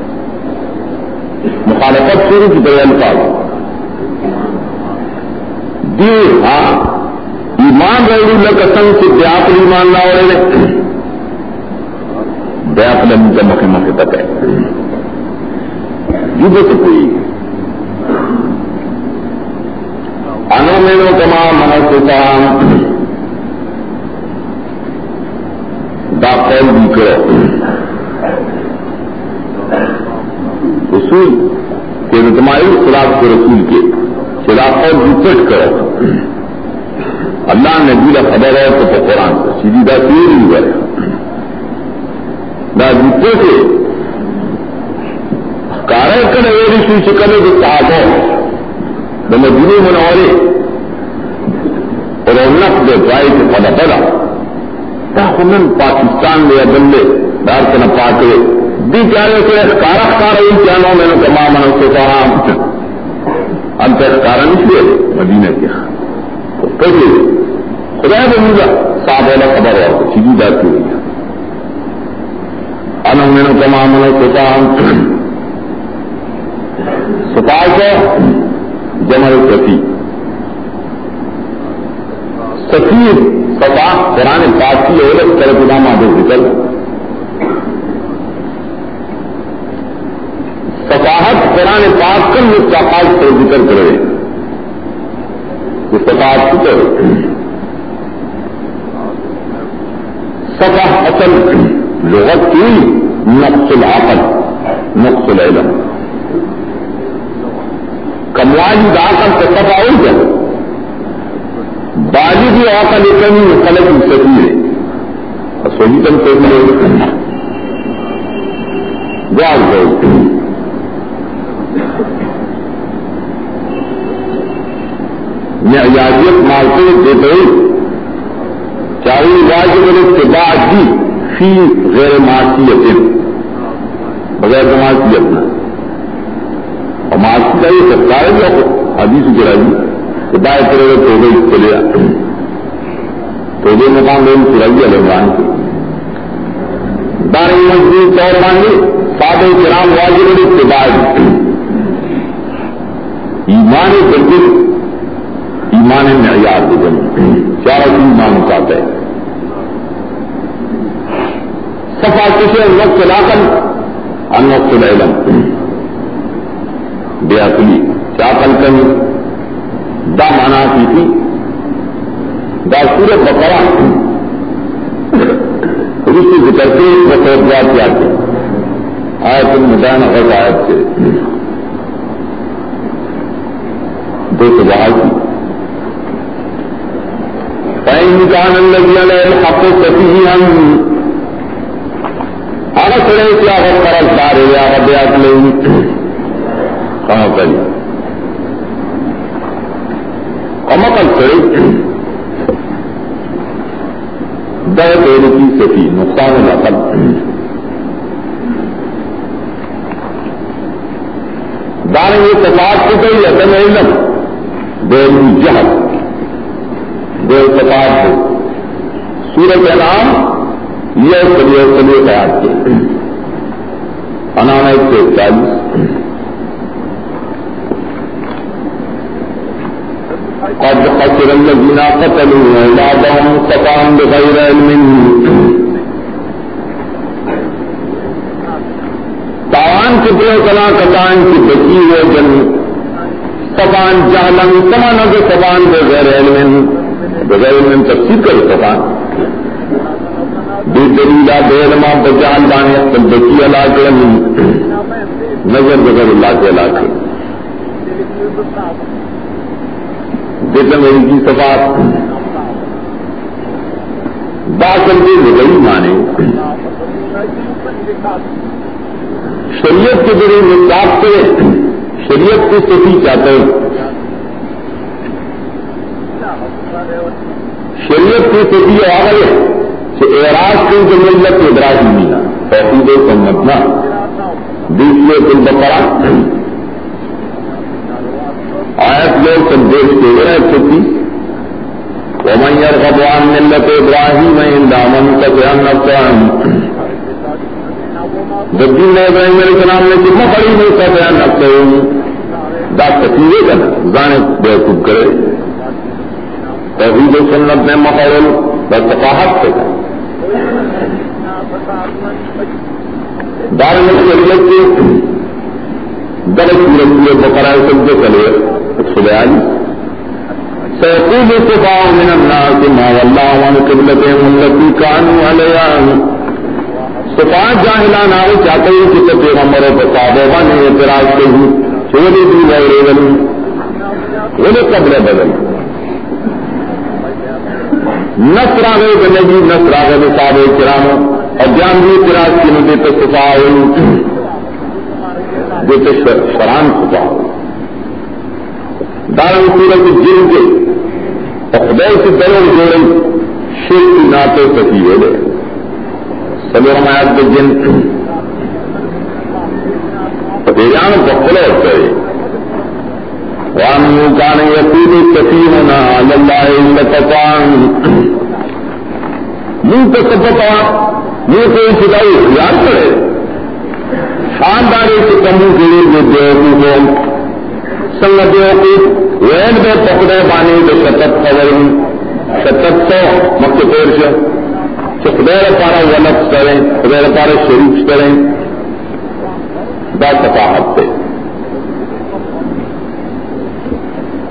مخالفت شروع کی بیان پالو دی ہاں ایمان رہی لکسن سے بیاپل ایمان نہ ہو رہے بیاپل ہم کا مکہ مکہ تک ہے یہ تو کوئی انو میں لو تمام منصوبان دا قول بھی کرو رسول کے تمہاری خلاف کے رسول کے خلاف قول بھی پٹ کرو اللہ نے بھی خبر ہے تو قرآن کو سیدھی دا تیر ہی کرے دا جیتے سے کارے کرے ایری سی شکل جو صحابہ دا مدینی منورے اور نقد دے بائی کے پدا پدا دا خنن پاکستان میں بندے دار کے نہ پاتے دی چارے سے کارا کارا ان چانوں میں نے تمام منصوبہ سے کہا انت کارا نہیں ہوئے مدینہ کے تو پہلے خدا بنیگا صاحب والا خبر ہے سیدھی جاتی ہوئی انہوں میں نے تمام منصوبہ سے کہا سپاہ کو جمع سفی سفیر سپاہ قرآن پاک کی اور اس طرح گناہ مادر ذکر صفاحت قرآن پاک کم مستقات پر ذکر کرے صفاحت کی طرح صفح اصل لغت کی نقص العقل نقص العلم کموالی داخل سے صفح ہو جائے بالغ عقل کمی خلق سفیر ہے سوئی تم سے جاگ گئے میں اجازت مارتے دیتے چاہیے واجب الاتباع دی فی غیر معصیت بغیر معصیت نہ اور معصیت کا یہ سرکار ہے حدیث گرائی ہدایت کرے گا تو گئی چلے تو یہ مقام لوگ چلائی علیہ کی دار مزدور طور مانگے صحابہ کرام واجب الاتباع ایمان بالکل ایمان معیار دیکھیں کیا رسول ایمان چاہتا ہے صفا کسے نقص العقل اور نقص العلم بے عقلی کیا عقل کمی دا مانا کی تھی دا سورۃ بقرہ اس کی ذکر کے بطورات کیا تھے آیت المدان غز آیت سے دو سو بہت کی فَإِنْ كَانَ الَّذِي عَلَيْهِ الْحَقُّ سَفِيهًا اگر سڑے کیا اگر قرض دار یا رب عقل کہاں کری کمقل سڑے در دیر کی سفی نقصان العقل داریں یہ صفات کو کئی عدم علم دیر جہل دیر صفات کو سورۃ انعام یہ سلیے سلیے خیال کے انانا ایک سو اکتالیس قد خسر الذين قتلوا اولادهم خطأ بغير علم تاوان کتنے کلا کتان کی بچی ہے جن سبان جہلن سمان کے سبان بغیر علم بغیر علم تفسیر کر سبان بے دلیلہ بے علما بجان بانے بچی اللہ کے نظر بغیر اللہ کے اللہ کے دیکھیں میری کی صفات باقل کے لگئی مانے شریعت کے ذریعے مطلب سے شریعت کو صفی چاہتے ہیں شریعت کی صفی آگے کہ اعراض کی جو ملت ابراہیم مینا توحید سنتنا دوسرے کل بقرہ آیت لوگ سندیش کے گئے چھتی وَمَنْ يَرْغَبُ عَنْ مِلَّةِ إِبْرَاهِيمَ إِلَّا مَنْ سَفِهَ نَفْسَهُ جب دین ابراہیم علیہ السلام نے کتنا پڑھی نہیں سفیہ نفسه دا تفیرے کا نا زانے بیعقوب کرے توحید و سنت میں مقرر بصفاحت سے دار میں شریعت کے درج کی بقرہ سب سے چلے سلیانی سيقول السفهاء من الناس ما والله عن قبلتهم التي كانوا عليها سفهاء جاہلان آئے چاہتے ہیں کہ پیغمبر و صحابہ نے اعتراض کی چھوڑی دی غیر علم وہ قبل بدل نصر آگئے بنجی نصر آگئے صحابہ کرام اور جان بھی اعتراض کی نہ دیتے سفهاء دیتے شران سفهاء دارن سورت جن کے خدای سے درو جوڑے شرک کی ناتے سکی ہو گئے سلو حمایت کے جن دیان بخلے ہوتے ہیں وانو کان یقین کثیرنا علی اللہ لتقان منہ تو سبتا یہ کوئی خدای اختیار کرے شانداری سے کموں کے لیے جو دیو سنگتوں کی وین میں پکڑے پانی جو شتت خبریں شتت سو مکہ پیر سے خدیر پارا غلط کریں خدیر پارا شریف کریں دا صفاحت پہ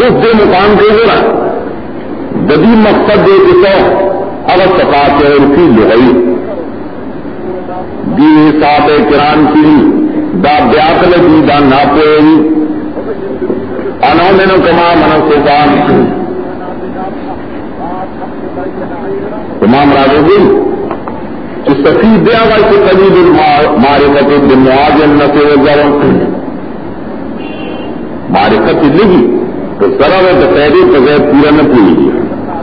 اس دے مقام کے ذرا بدی مقصد دے کسو اگر ثقافت اور کی لغوی دی صاحب کرام کی دا بیاقل دی دا ناپوئی انہوں نے نو کما منصوبان تمام راجو دن کہ سفید دیا گا کہ قلیل المعرفت بالمعاجن نفع وزاروں معرفت لگی تو سرا تو پہلے بغیر پورا نہ پوئی گی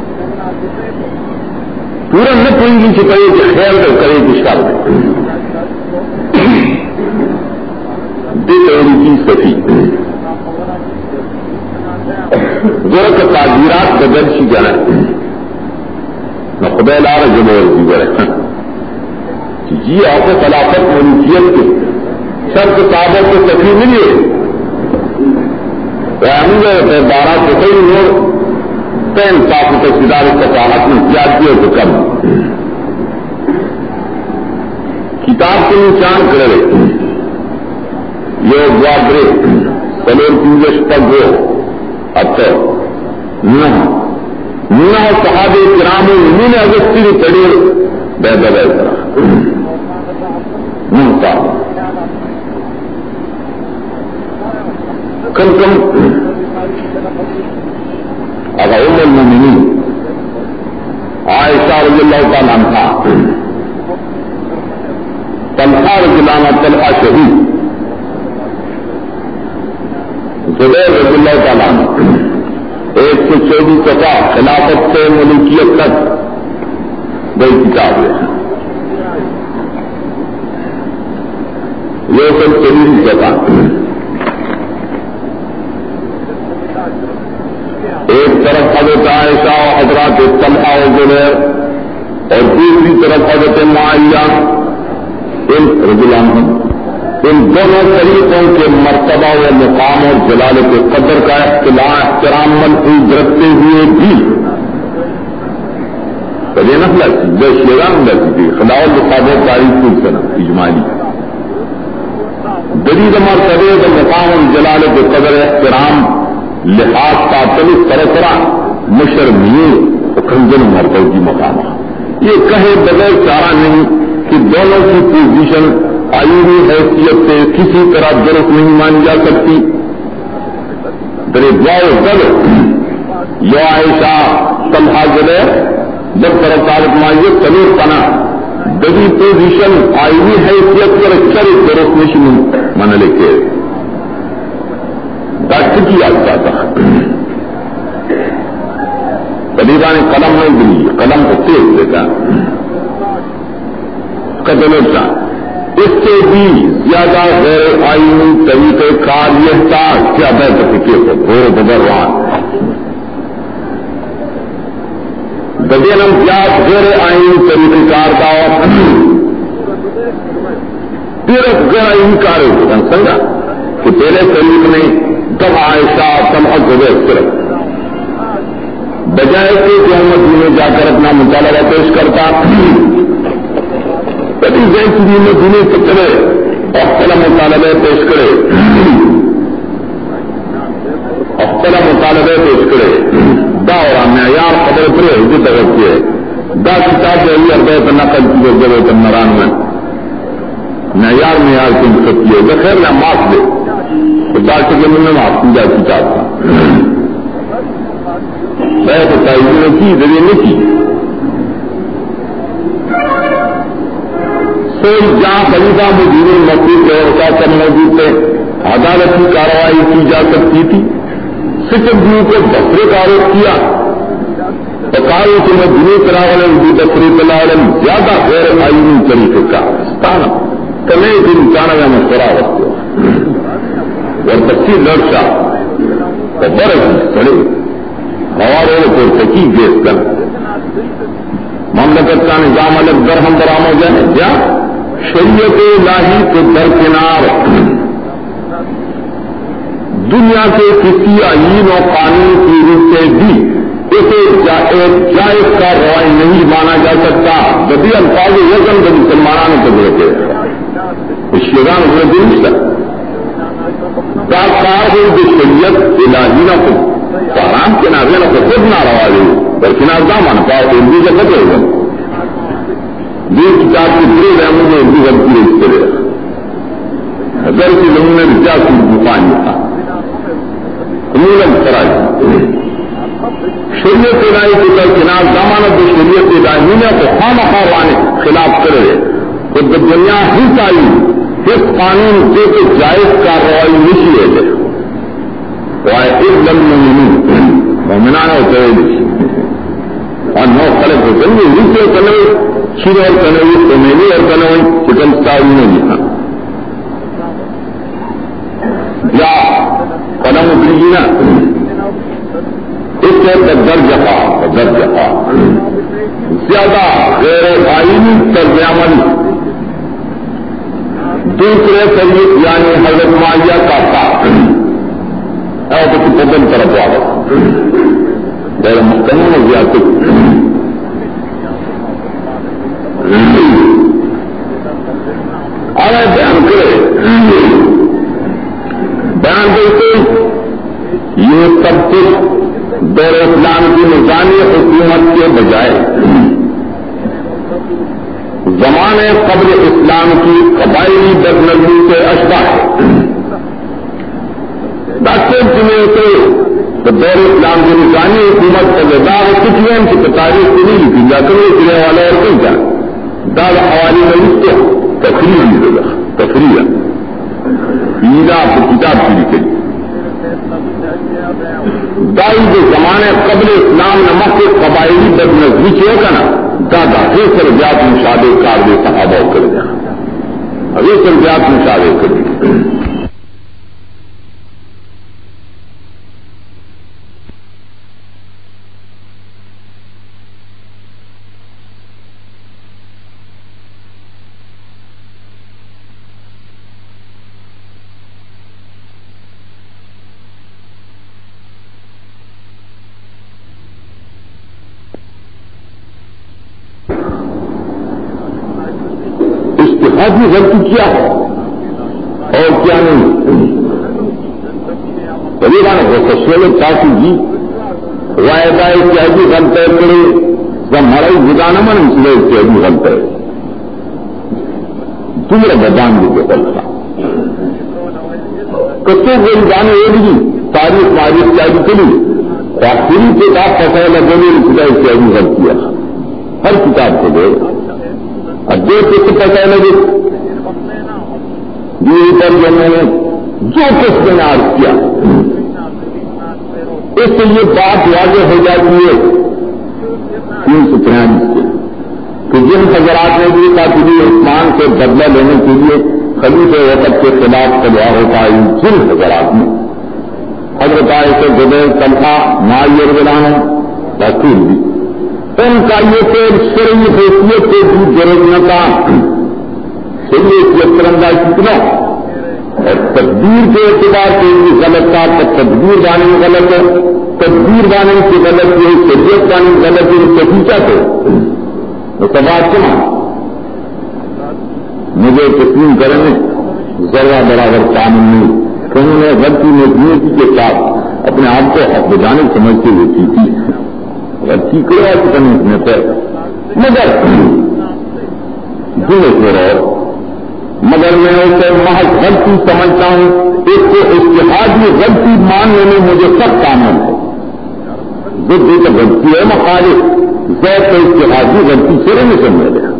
پورا نہ پوئی گی کہ کرے کہ خیر تو کرے کہ شر دل اور کی سفید ضرورت تعبیرات بدل سی جانا نہ خدا لار جب اور دیگر جی آپ کو خلافت ملکیت کے سب کتابوں کو سفید ملی ہے بارہ سے کئی لوگ پین صاف تصدار ثقافت میں زیادتی تو کم کتاب کے نشان کرے یہ گوادرے سلور پوجش پگ ہو اب تو نہ نہ صحابہ کرام انہوں نے اگستی نے چڑھے بے بے طرح نہ کم کم اب ام المؤمنین عائشہ رضی اللہ تعالیٰ عنہا طلحہ رضی اللہ عنہ طلحہ شہید زبیر رضی اللہ تعالیٰ عنہ ایک سو چودہ صفحہ خلافت سے ملکیت تک بڑی کتاب ہے یہ سب چلیے جگہ ایک طرف حضرت عائشہ و حضرات طلحہ و زبیر اور دوسری طرف حضرت معاویہ ان رضی اللہ عنہ ان دونوں طریقوں کے مرتبہ و مقام اور جلالت کے قدر کا اختلاف احترام ملحوظ رکھتے ہوئے بھی کبھی نہ جو شیران لگتی تھی خلاؤ لفاظ تاریخ کی صنعت اجمالی جدید مرتبے و مقام اور جلالت کے قدر احترام لحاظ کا تلف طرح مشرمی کنجن مرتبہ کی مقام یہ کہے بغیر چارہ نہیں کہ دونوں کی پوزیشن آئینی حیثیت سے کسی طرح درست نہیں مانی جا سکتی درے دعاؤ کل یا عائشہ طلحہ زبیر جب طرف تعلق مائیت تلور پنا دبی پوزیشن آئینی حیثیت پر اچھر درست نہیں من لے کے ڈاکٹر کی یاد چاہتا طبیبہ نے قلم نہیں دلی قلم کو تیز دیتا قدم کا اس سے بھی زیادہ غیر آئینی طریقہ کار یہ تھا کیا بہتر فکر کو گھور بدروان دبیلم زیاد غیر آئینی طریقہ کار کا پھر غیر آئینی کار ہوتا سمجھا کہ پہلے طریق نے تب عائشہ تم زبیر صرف بجائے کہ جو مدینے جا کر اپنا مطالبہ پیش کرتا کبھی جیسی میں دنیا سے چلے اختلا مطالبہ پیش کرے اختلا مطالبہ پیش کرے دا اور معیار خبر پڑے اسی طرف سے دا کتاب جو ہے اربے نقل کی ضرورت مران میں معیار معیار کی سکتی ہے خیر میں معاف دے ڈاکٹر کے من میں معاف کی جا کتاب تھا میں بتائی نے کی ذریعے نے کی سوئی جہاں خلیفہ مدیر مسجد کے اوقات موجود تھے عدالت کی کارروائی کی جا سکتی تھی سکم دیو کو دفرے کا آروپ کیا کاروں سے میں دنیا کرا والے دفرے پلا والے زیادہ غیر آئینی طریقے کا استعمال کمے دن جانا یا مشورہ رکھتے اور بچی لڑکا تو برس پڑے ہمارے کو تکی گیس کر مملکت کا نظام الگ درہم برام ہو جائے کیا شریعت الہی کو درکنار دنیا کے کسی آئین اور قانون کی روح سے بھی اسے جائز کا روائی نہیں مانا جا سکتا جبھی الفاظ وزن کے مسلمانوں کو دیتے ہیں شیران ہوئے درست کار ہو جو شریعت الہی نہ ہو آرام کے نازے نہ خود نہ روا دے بلکہ نہ دامان پاؤ اردو سے کٹے ہوئے یہ کتاب کی پورے رحموں میں اردو غلطی رہی کرے اگر کی لوگوں نے رجا کی دکان تھا انہیں کرا شریعت ادائی کے کر خلاف ضمانت شریعت ادائی نے تو خام خواہ آنے خلاف کرے تو دنیا ہی چاہیے اس قانون سے تو جائز کارروائی نہیں ہے مومنانہ ہوتے اور نو خلق ہوتے ہیں نیچے کرنے چھیر اور کرنے کمیلی اور کرنے چکن اسٹار نہیں لکھا یا قلم اتری نا اس سے درج خا درج خا زیادہ غیر آئینی طرز عمل دوسرے طریق یعنی حضرت معاویہ کا تھا اور کسی بدن طرف آ رہا غیر مستقل ہو گیا تو آئے بیان کرے بیان کرتے یہ سب کچھ دور اسلام کی نظامی حکومت کے بجائے زمانے قبل اسلام کی قبائلی بدنظمی سے اشبہ ہے ڈاکٹر جنہیں سے دور اسلام کی نظامی حکومت کا جزار کچھ ہے ان کی تاریخ کو نہیں لکھی جا کر یہ چلے والا اور کہیں جا داد حوالی میں اس کو تفریح ملے گا تفریح عیدہ کتاب کی لکھے دائی کے زمانے قبل اسلام نمک کے قبائلی بدنظمی چھے کا نا دادا یہ سرجات مشاہدے کار دے صحابہ کر دیا اب یہ سرجات مشاہدے کر دیا آدمی غلطی کیا ہے اور کیا نہیں کبھی بار ہو سکے چاہتی جی وائدہ کیا بھی غلط ہے کرے جب مرائی گزانا من اس لیے کیا بھی غلط ہے تمہیں بدان بھی کو غلط تھا کتنے کوئی جانے یہ بھی تاریخ ماریخ کیا بھی چلی آخری کے بعد پتہ لگے کیا کیا بھی غلط کیا ہر کتاب کو دے اب جو کچھ پتہ لگے یہ پر جو میں نے جو کچھ میں نے عرض کیا اس سے یہ بات واضح ہو جاتی ہے تین سو تریالیس سے کہ جن حضرات نے بھی قاتل عثمان سے بدلہ لینے کے لیے خلیفہ وقت کے خلاف چلیا ہوتا ہے جن حضرات نے حضرت عائشہ زبیر طلحہ معاویہ غلام رسول بھی ان کا یہ پیڑ شرعی حیثیت سے بھی ضرور نہ تھا شریعت کی اثرانداز کتنا اور تدبیر کے اعتبار سے بھی غلط تھا تو تدبیر بانے میں غلط ہے تدبیر بانے کی غلط ہے شریعت بانے میں غلط ہے اس سے پیچھا تو سوال سنا مجھے تسلیم کرنے ذرا برابر قانون نہیں کہ انہوں نے غلطی نیتی کے ساتھ اپنے آپ کو حق بجانے سمجھتے ہوئے کی تھی غلطی کرو کتنے اتنے پر مگر جو رہو مگر میں اسے محض غلطی سمجھتا ہوں اس کو اشتہادی غلطی ماننے میں مجھے سب کامل ہے جو بھی تو غلطی ہے مخالف ذات کو اشتہادی غلطی سرے میں سمجھ لیا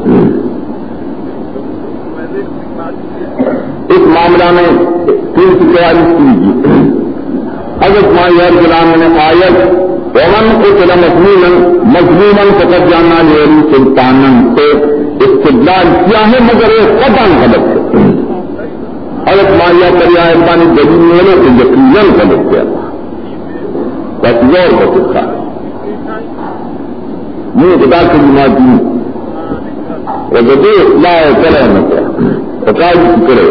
اس معاملہ میں تین سو چوالیس کی حضرت معاویہ غلام نے آیت ومن قتل مظلوما مظلوما فقد جانا لعلی سلطانا سے استدلال کیا ہے مگر یہ قطعاً غلط ہے حضرت معاویہ کریا ابانی دلیل والے کو یقیناً غلط کیا بس غور کا سکھا منہ خدا کی جماعتی اور جب اصلاح کرے نہ کرے بتا بھی کرے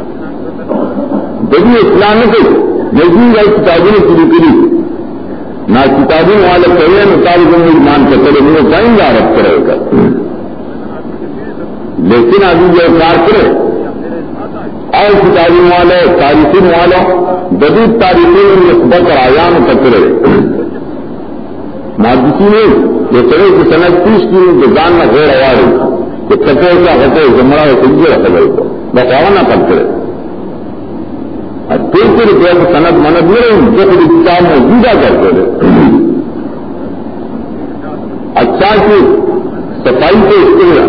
جب اصلاح نہ کرے نزدیک آئی کتابوں نے شروع کری نہ کتابوں والے کہے مطابق میں ایمان کے کرے انہیں کہیں گا رکھ کرے گا لیکن ابھی جو کار کرے اور رائے کی تعلیم والے تاریخی والوں جدید تاریخی میں نسبت رایان تکرے مادسی نے یہ سرے کی صنعت تیس کی جان نہ غیر اوارے کہ کٹے کا ہوتے زمرہ و سجے رکھ گئے کو بقاوا نہ کرتے تیس روپئے کی صنعت منت میں جو کتاب موجودہ کرتے رہے اچھا کی صفائی کے استعمال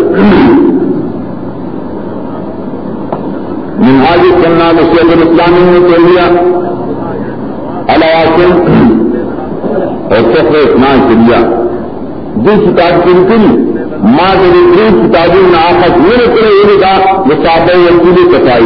منہاج سننا شیخ الاسلام نے کہہ لیا الواسن اور فخر اسنان چلیا جو کتاب کی نکلی ماں کے لیے کتابوں میں آفت میرے کرے یہ کہا وہ صحابہ وکیلی صفائی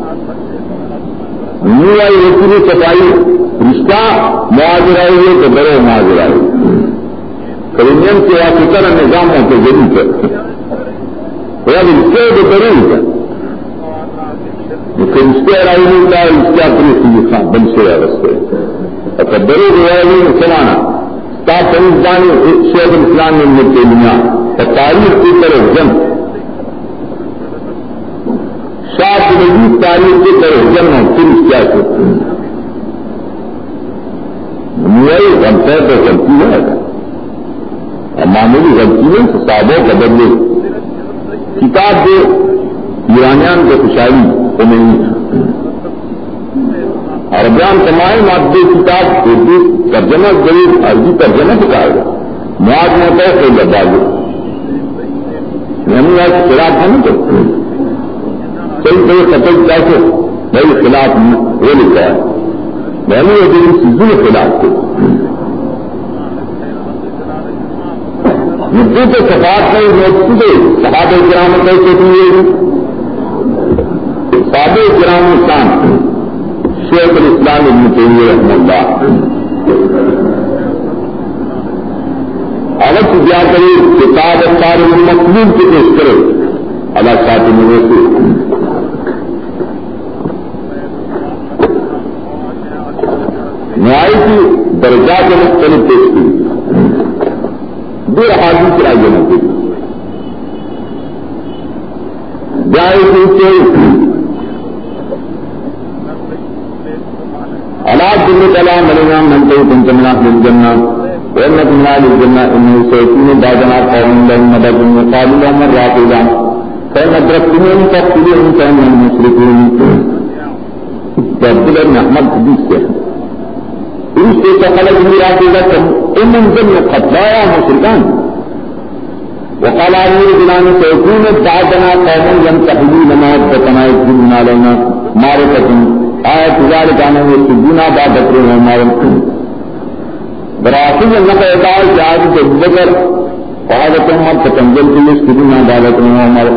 نیوائی وکیلی صفائی رشتہ معاذرائی ہے تو بڑے معاذرائی کرینین کے واسطہ نظام ہے تو ضرور ہے اب اس کے تو ضرور ہے رشتے رائی نہیں تھا رشتہ اپنی خان بن سے رستے اچھا ضرور روایت سمانا تا سمجھدانی شیخ الاسلام نے مجھے لیا اور تاریخ کی طرح جن شاہ مزید تاریخ کی طرح جن اور پھر کیا کرتے وہی غلط ہے تو غلطی ہے اور معمولی غلطی ہے تو صحابوں کا بدلے کتاب جو ایرانیان کو خوشحالی وہ نہیں تھا عربیان تمام مادے کتاب اردو ترجمہ ضرور عربی ترجمہ دکھائے گا معاذ میں ہوتا ہے کوئی لگا دو نہیں آج خلاف ہے نا تو کئی کئی قتل کیسے بھائی خلاف وہ لکھا ہے میں نے یہ دن چیزوں کے خلاف تھے مدعے کے صفات نہیں ہوتے صحابہ کرام کیسے دیے صحابہ کرام انسان شیخ الاسلام ابن تیمیہ رحمہ اللہ الگ سے دیا کری کتاب اختار مطلوب کی پیش کرے اللہ شاطر میں سے نہائی کی درجات مختلف پیش کی دو حاضر کی آئی جانا کی جائے سے علاج دل کلام ملنا منتے تنتمنا للجنہ وانت منا للجنہ انه سيكون بعدنا قوم لهم مدد وقالوا لهم الرافضة فإن أدركتموهم فاقتلوهم فإنهم مشركون عبد بن احمد حدیث سے اس سے خلق الرافضة انهم جميع قتلايا مشركان وقال امير بلال سيكون بعدنا قوم ينتحلون مودتنا يجدون علينا معركة آئے تجارے جانے میں سجنا بات بکرے ہیں ہمارے براثی میں نقل ادار کے آج کے بکر فہادت عمر تکنجل کے لیے سجنا عبادت میں ہمارے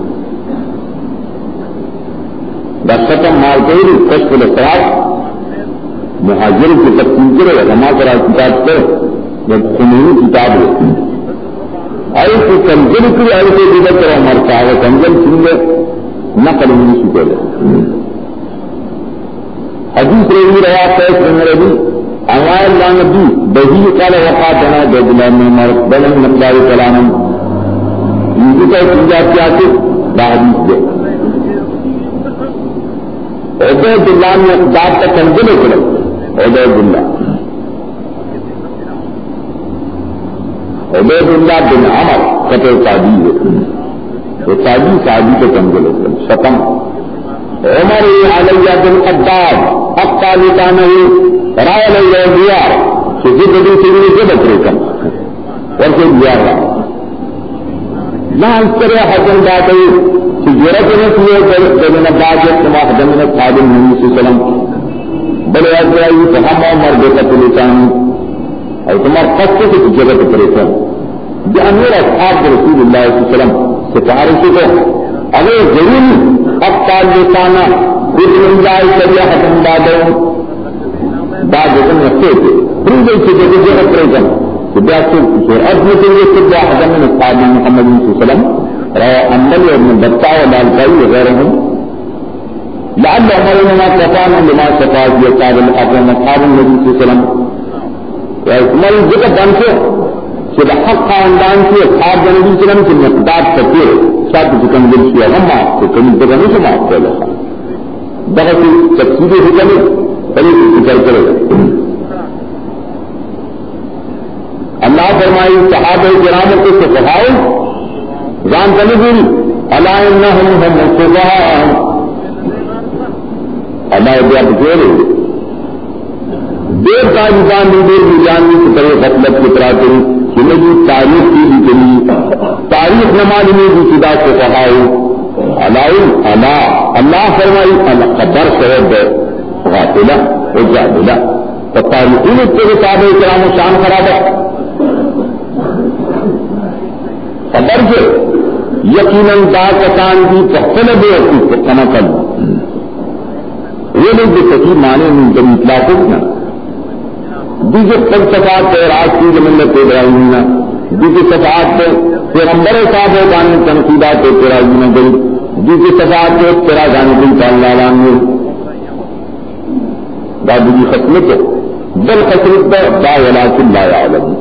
دستم مارتے ہی کشف الاسرار مہاجر کی تقسیم کرے رما کرا کتاب کر جب خمینی کتاب ہے آئے تو کنجل کی آئے سے بکر عمر صاحب کنجل سنگے نقل نہیں سکے حدیث رہی رہا پیس رہنے رہی آئے اللہ نبی بہی قال وقات ہونا دو بلان میں مرد بلن مقدار کلام یوزی کا سنجا کیا کہ حدیث دے عبید اللہ نے اقدار کا کنجل کرے عبید اللہ عبید اللہ بن عمر قطع تعدی ہے وہ تعدی تعدی کے کنجل کرے شتم عمر علیہ بن قدار حق لکھا نہیں رائے لے دیا کہ جب بھی سیڑھی سے بچے کم اور پھر دیا رہا نہ اس طرح حسن بات ہے کہ ضرورت نہیں کیے جب نے بات ہے تمام حضرت نے خادم نبی صلی اللہ علیہ وسلم بڑے آئی تو ہم عمر بے قتل چاہیں اور تمہارا قصے کی جگہ پہ پریشان جو امیر اصحاب رسول اللہ صلی اللہ علیہ وسلم سفارشی کو اگر ضرور اب تعلقانہ کچھ مل جائے چلے حسن بادوں بعد حسن رکھتے تھے پھر گئی تھی جگہ جگہ پریشان تو بیاسو پوچھو اب یہ چلیے سب حسن اصحاب محمد صلی اللہ علیہ وسلم رہا عمل اور بتا و لالکائی وغیرہ ہوں لعل عمرنا كفانا لما شفاء يقال الأقوى مقام النبي صلى الله عليه وسلم وإكمال ذكر بانسو کہ حق خاندان کے اصحاب نبی صلی اللہ علیہ وسلم کی مقدار تکیر شاید کسی کم دل کیا ہم معاف کو کمی جگہ نہیں سے معاف کر لکھا بہت تفصیلی حکم بڑی فکر کرے اللہ فرمائی صحابہ کرام کو سکھاؤ جان چلے گی اللہ انہم ہم الصفہاء اللہ دیا بکیر دیر کا انسان نہیں دیر بھی جاننے کی طرح غفلت کی طرح سے زندگی تاریخ کی بھی چلی تاریخ نہ معلوم کی خدا کو کہاؤ اللہ اللہ اللہ فرمائی اللہ قدر شہد ہے غافلہ و جاہلہ تو تاریخی نے تیرے صحابہ کرام و شان خراب ہے خبر سے یقیناً دا کسان کی پختل دے اور اس کو کنا کر وہ لوگ جو سچی مانے ان جب اطلاع کو نا دیجیے فلسفات پہ راج کی جملت پہ ابراہیم دیجیے صفات پہ پیغمبر صاحب ہے گانے تنقیدات پہ تیرا جینا گئی دیجیے صفات پہ تیرا گانے گئی کا اللہ نے دادی کی خصلت بل خصلت پہ با ولاک اللہ عالم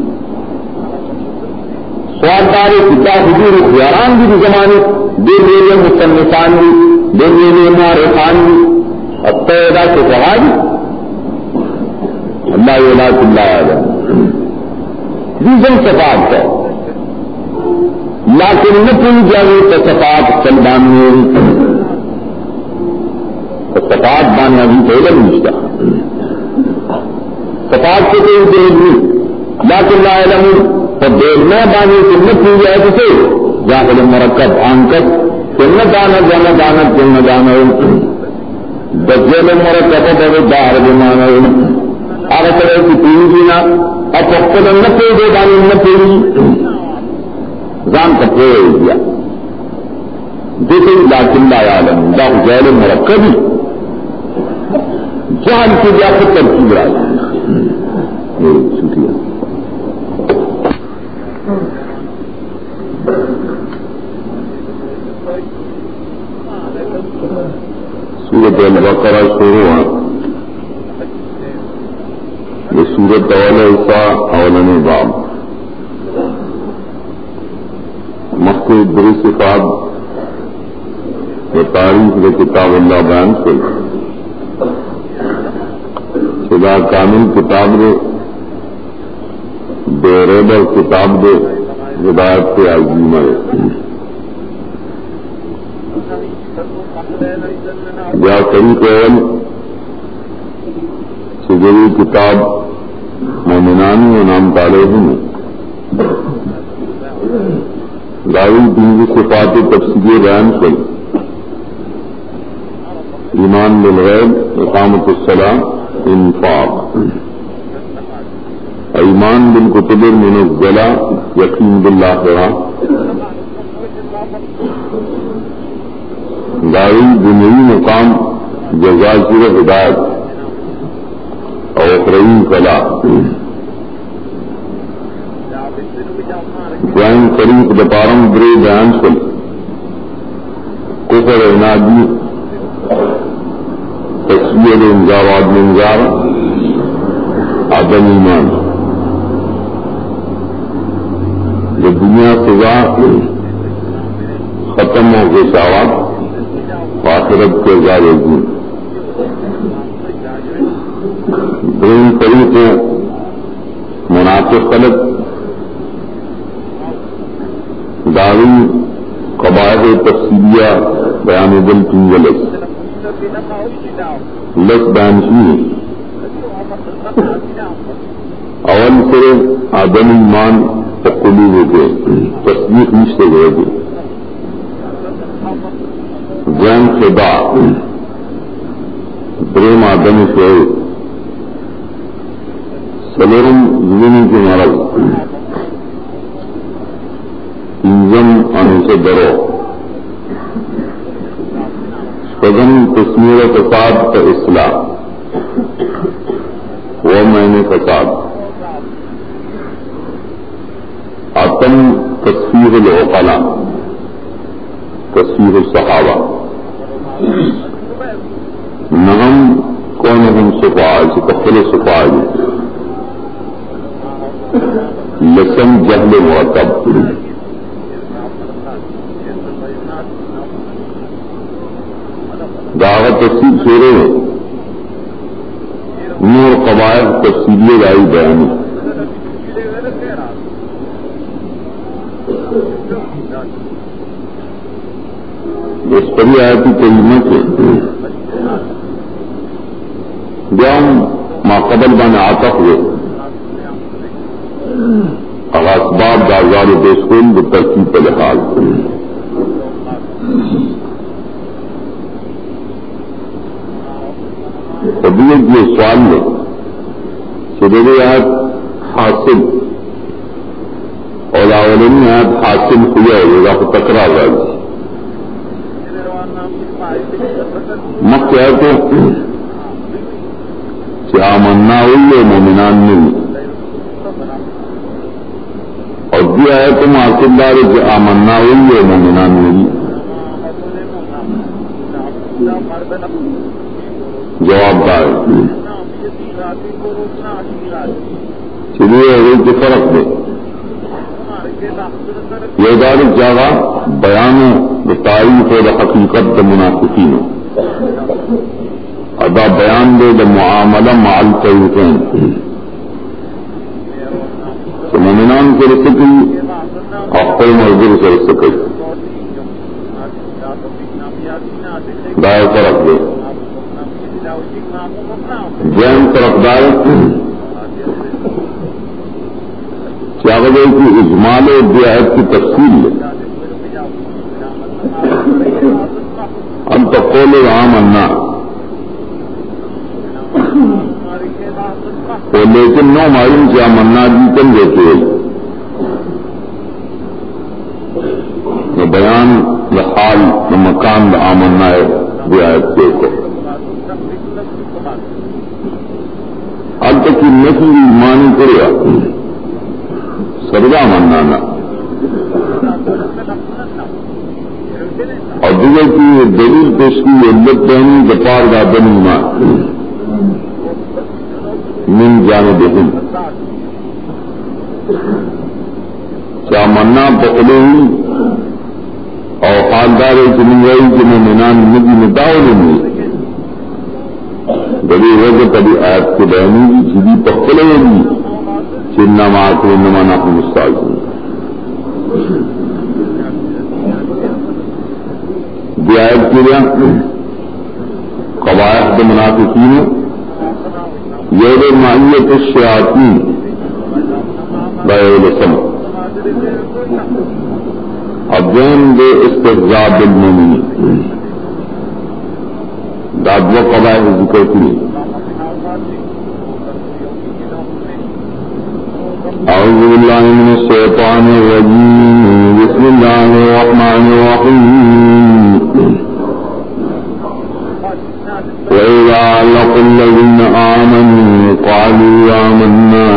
سوالدار سدھا حضور خیاران بھی زمانے دے میرے مصنفان بھی دے میرے معرفان بھی اب پیدا سے سوال اللہ ولاک اللہ عالم ریزن صفات کا لیکن نہ پوری جائے تو صفات سلمان صفات بانا بھی تو علم نشتا صفات سے کوئی دیر نہیں لیکن لا علم تو دیر نہ بانے سے نہ پوری جائے تو سے جاہل مرکب آنکت کہ نہ دانا جانا دانا کہ نہ دانا دجل مرکب ہے باہر بمانا آگے طرح کی پیڑی جینا اور پختل نہ پیڑے دانی نہ پیڑی جان کا پیڑ دیا دیکھیں لیکن لا عالم دا جہل مرکبی جہل کی جا کے ترکیب رہا شکریہ سورۃ البقرہ شروع ہے یہ سورت اول حصہ اولن باب مکہ دری صفات و تاریخ و کتاب اللہ بیان سے خدا کامل کتاب دے بے ریبر کتاب دے ہدایت سے عظیم ہے یا طریق اول سجری کتاب مومنانی و نام تعلیہ میں لائی دین صفات تفصیلی بیان سے ایمان بالغیب اقامت الصلاۃ انفاق ایمان بالکتب المنزلہ یقین بالآخرہ لائی دنیوی مقام جزائر ہدایت اور اخروی فلاح جوائن قریب دپارم برے بیان سل کفر عنادی تصویر انذار عدم انذار عدم ایمان یہ دنیا سزا ختم ہو گئے شاوات آخرت کے زیادہ دین دین طریق مناسب خلق داوی قواعد تفصیلیہ بیان دل تنگلس لس بیانشی اول سے آدم ایمان تقلی ہو گئے تصدیق نشتے گئے گے جین خدا بریم آدم سے سلورم زمینی کے مرض انزم ان سے ڈرو سگم تصویر فساد کا اصلاح وہ میں نے فساد آتم تصویر العقلاء تصویر الصحابہ نہم کون ہم صفاء سے کفل صفاء لسن جہل معتب دعوت دعوت تفصیل شروع ہے نور قواعد تفصیلی رائی بیانی اس پر ہی آیتی کریمہ کے بیان ما قبل بان عاطف ہوئے اور اسباب دازار پیشکول بترکیب پر لحاظ طبیعت یہ سوال ہے کہ میرے آیت حاصل اور اولین آیت حاصل ہوا ہے یہ کو تکرار رہا مکہ آیتیں کہ آمنا ہوئی ہے مومنان نہیں اور یہ آیت حاصل دار کہ آمنا ہوئی ہے مومنان نہیں جواب دار چلیے ایک فرق دے یہ دارک جگہ بیان تعریف و حقیقت د منافقین ادا بیان دے د معاملہ مع الطریقین کہ مومنان سے رسکی اخبر مزدور سے رسکی دائر فرق دے جین طرف دائر کیا وجہ کی اجمال دیات کی تفصیل ہے ہم تقول عام انا تو لیکن نو معلوم کیا منا جی کم دیتے بیان حال مکان آمنا ہے دیات کے کو اب تک کی نفی ایمانی کرے گا سردا منانا اور دیگر کی دلیل پیش کی علت بہنی دپار دادن ایمان من جانب ہند کیا منا پکڑے ہوئی اور خاندار چنگائی کے مومنان نبی مداؤ نہیں بڑی وجہ کبھی آیت کے بہنی کی جدی پکڑے ہوگی چننا ماں نما نا مستعد بیعت کے لئے قواعد منافقین یور معیت الشیاطین بیعت سم ابین دے استغذاب المومنین دادو قواعد ذکر کی اعوذ باللہ من الشیطان الرجیم بسم اللہ الرحمن الرحیم وَإِذَا لَقُوا الَّذِينَ آمَنُوا قَالُوا آمَنَّا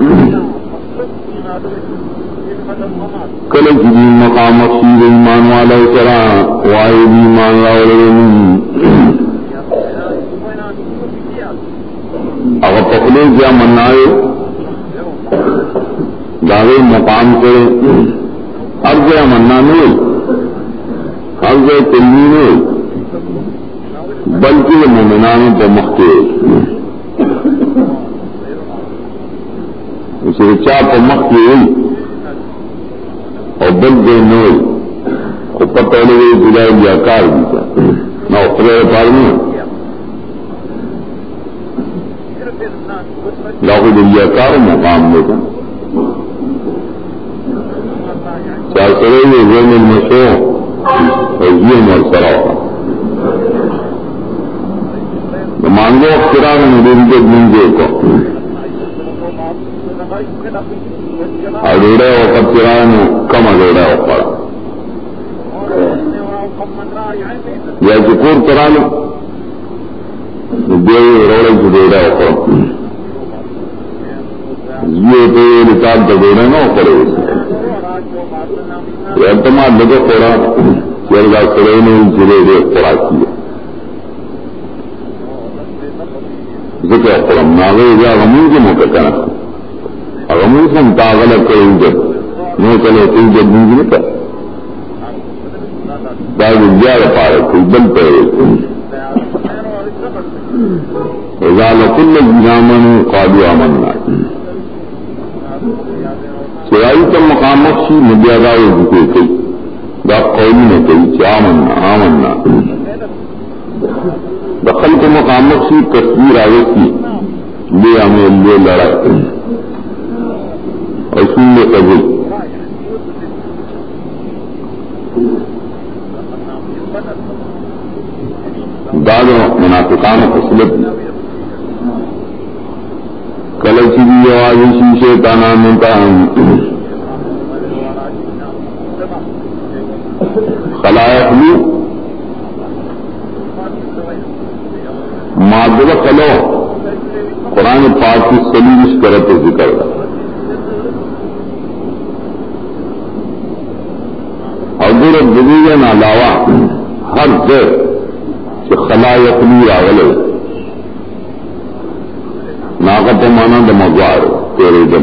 کل جدی مقام مقصود ایمان والا سرا وائد ایمان لاؤلین اگر پکلے کیا منائے داغے مقام سے ارض امنا نہیں ارض تلمی نہیں بلکہ مومنان کو مختے اسے چاپ کو مختی ہوئی اور بل دے نوئی اوپر پہلے گئی جلائے لیا کار بھی تھا نہ اخرے پار میں لاکھو دلیا کار مقام دے تھا چار سرے یہ زین المشو اور یہ مرسرا مانگو اختران مدین کے منگے کو اڈوڑا وقت چران کم اڈوڑا وقت یا ذکور کرا لو دیو روڑے سے ڈوڑا وقت یہ تو نکال کا ڈوڑا نہ کرے اعتماد لگے پڑا چلگا کرے نہیں چلے گئے پڑا کیے ذکر قرم ناغے یا غمون کے موقع کرنا غمون سے متاغلہ کرے جب نو چلے تین جب نہیں نکا بعض زیادہ پارے کوئی بل پڑے اذا لقوا الذين آمنوا قالوا آمنا چرائی کا مقام مخشی مدیادہ ذکر کی دا قولی نے کہی چا آمنا آمنا دخل کا مقام مخشی تصویر آگے کی لے ہمیں لے لڑائی اور سن لے قبول داد منافقان فصلت کلچی بھی آواز شیشے تانا ملتا خلائق لی معذرہ خلو قرآن پاک کی سلیش کرت ذکر حضور الدنیا علاوہ ہر جگہ خلائق لی راولے ناقت مانا دا مزار تیرے دل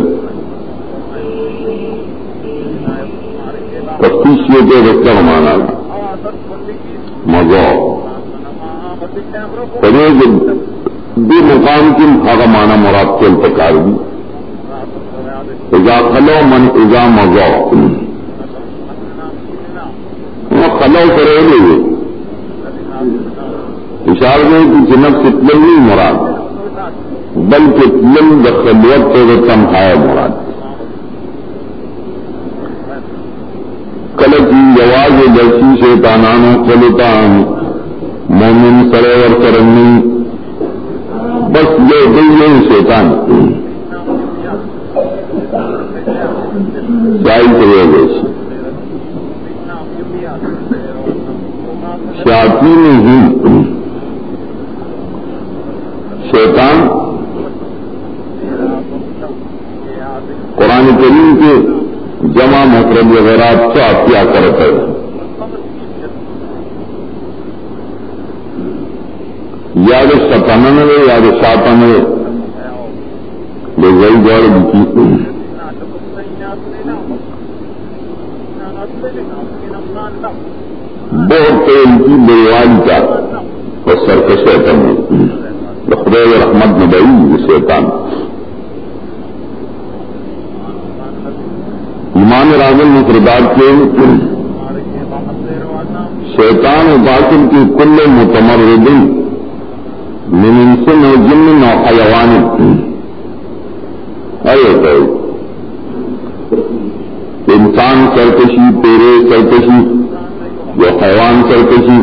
تفتیش یہ دے رکھتا مانا مزار ترے دے مقام کی حقا مانا مراد کے انتقال دی اذا خلو من اذا مزار خلو کرے لئے اشار میں کہ جنب سے تلم نہیں مراد بلکہ تلم دخلوت سے تنخواہ مراد کلچی یواز لرسی شیطانانو قلطان مومن سرور کرنی بس یہ دل نہیں شیطان شاہی کرے گیسی شاطین ہی شیطان قرآن کریم کے جمع مفرد وغیرہ کیا کیا کرتا ہے یاد ستانن میں یاد ساتن میں لے گئی گوڑ کی بہت تیل کی بیوانی کا اور سرکش شیطان میں خدا رحمت نبئی شیطان ایمان راجل مفردات کے شیطان و باطن کی کل متمرد من انسان و جن و حیوان ہے انسان سرکشی تیرے سرکشی جو حیوان سرکشی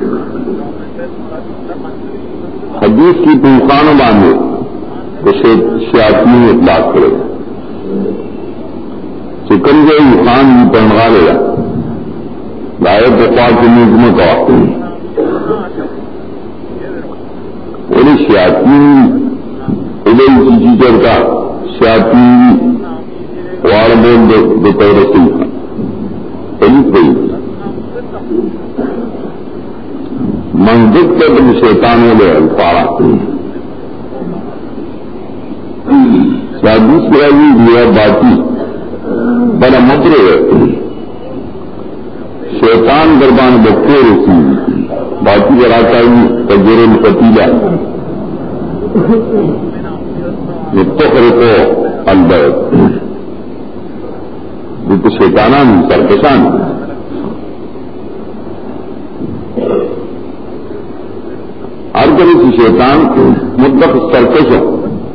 حدیث کی طوفان باندھے تو شیاطین اطلاق کرے چکن گئے خان بھی پہنوا لے گا لائے دفاع کی نظم کا بولے شیاطین ادھر چیچی چڑھ کا شیاطین وار بول دے دوپہر سے پولیس گئی منزد کے تم شیطانوں لے پارا شادی سرائی دیا باتی بڑا مدرے شیطان دربان بچے رسی باتی براتا ہی تجرے میں پتیلا تخر کو اندر یہ تو شیطانان سرکشان ہر طرح کی شیطان مطلق سرکش ہو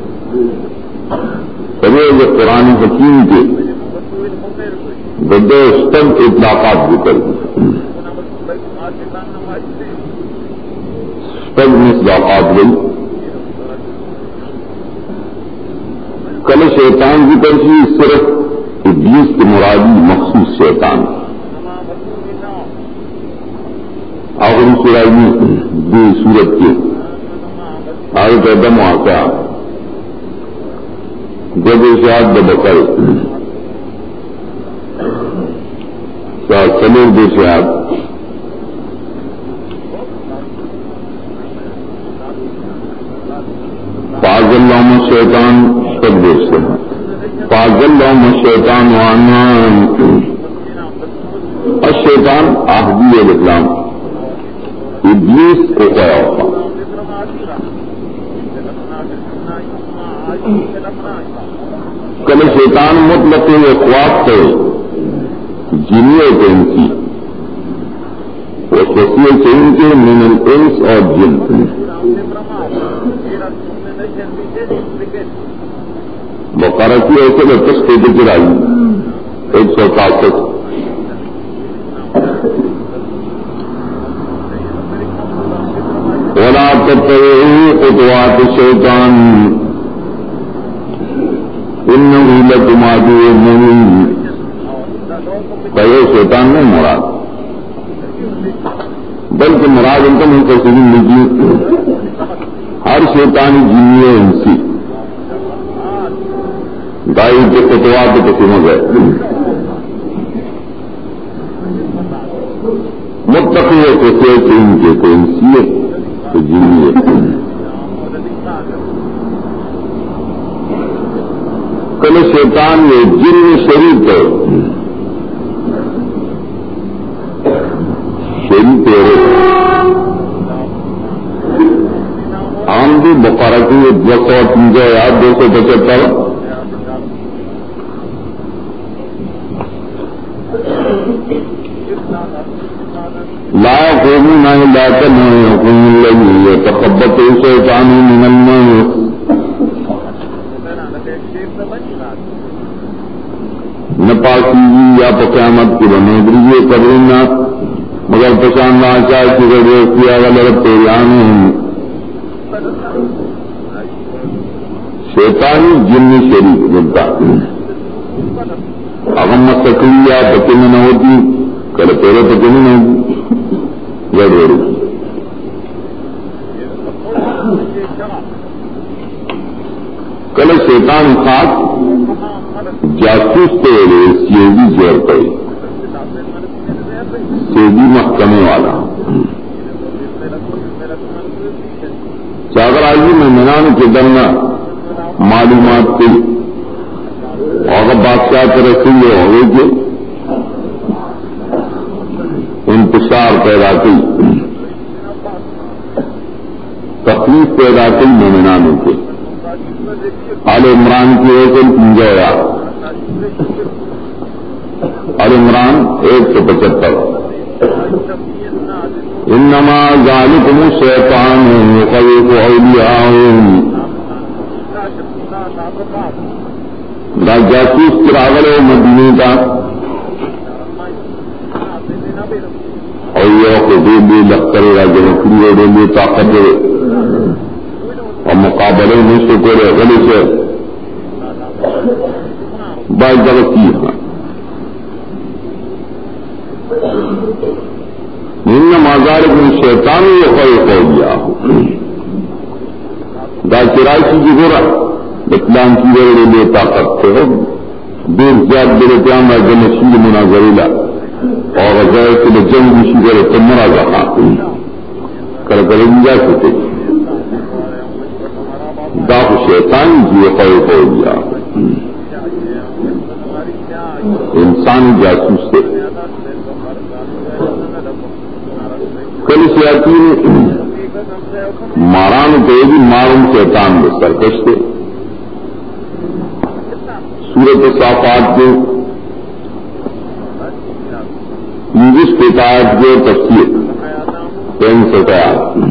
سبھی جو قرآن حکیم کے دو استم اطلاقات ذکر استم اطلاقات گئی کل شیطان ذکر سی صرف ابلیس کی مرادی مخصوص شیطان آخری سرائی دو صورت کے آگے قدم آتا جب اشاعت بکر سلور دو شاعت فاضل اللہ شیطان سب دیر سے فاضل اللہ شیطان وانا الشیطان آہدی الاسلام ابلیس کو کیا ہوتا کل شیطان مطلق اخوات سے جنی اور انسی اور خصوصیت ان کے من الانس اور جن بقرہ کی ایسے بچس کے ذکر آئی ایک سو ساسٹھ ولا تتبعوا خطوات الشیطان انه لکم عدو مبین کہ شیطان نہیں مراد بلکہ مراد ان کا منتصرین لگی ہر شیطانی جنی ہے انسی دائی کے خطوات کو سمجھ ہے متقی ہے کسی سے ان کے کوئی انسی ہے تو جنی ہے کل شیطان یہ جن شریف ہے شریف ہے عام بھی بقرہ کی دو سو تینجا یاد دو سو پچہتر لا يقومون إلا كما يقوم الذي يتخبط الشيطان من المس نپاسی یا قیامت کی بنے گریے قبرنا مگر پشان نہ چاہے کہ وہ کیا غلط تو یعنی شیطانی جن شریف بنتا اغم سکریہ پتہ میں نہ ہوتی کل پہلے پتہ میں نہ ہوتی گڑبڑی کل شیطان خاص جاسوس تو سیدی زور پڑی سیدی محکمے والا چاگر آئی مومنان کے درنا معلومات کی اور بادشاہ طرف سے یہ ہوئے کہ انتشار پیدا کی تکلیف پیدا کی مومنانوں کے آل عمران کی ایک پنجا آل عمران ایک سو پچہتر انما ذالکم الشیطان یخوف اولیاءہ دا جاسوس چراغل مدینے کا اور یہ خطوب بھی لخکر راجہ نکری اور دلی طاقت اور مقابلے میں شکر غلی سے بائی جگہ کی ہے ان مازار میں شیطان یہ خواہ ہو گیا دا چرائی کی گورا اسلام کی وغیرہ لیے طاقت تھے دیر زیاد دیر قیام راجہ نشید مناظریلا اور غیر کے جنگ بھی شکر تو مرا جانا کر کریں جا سکے داخ شیطان جی خواہ ہو گیا انسان جاسوس سے کل سیاتی ماران کو بھی مارن شیطان میں سرکش تھے سورت صافات کے انگلش کے تحت جو تفسیر پین سکا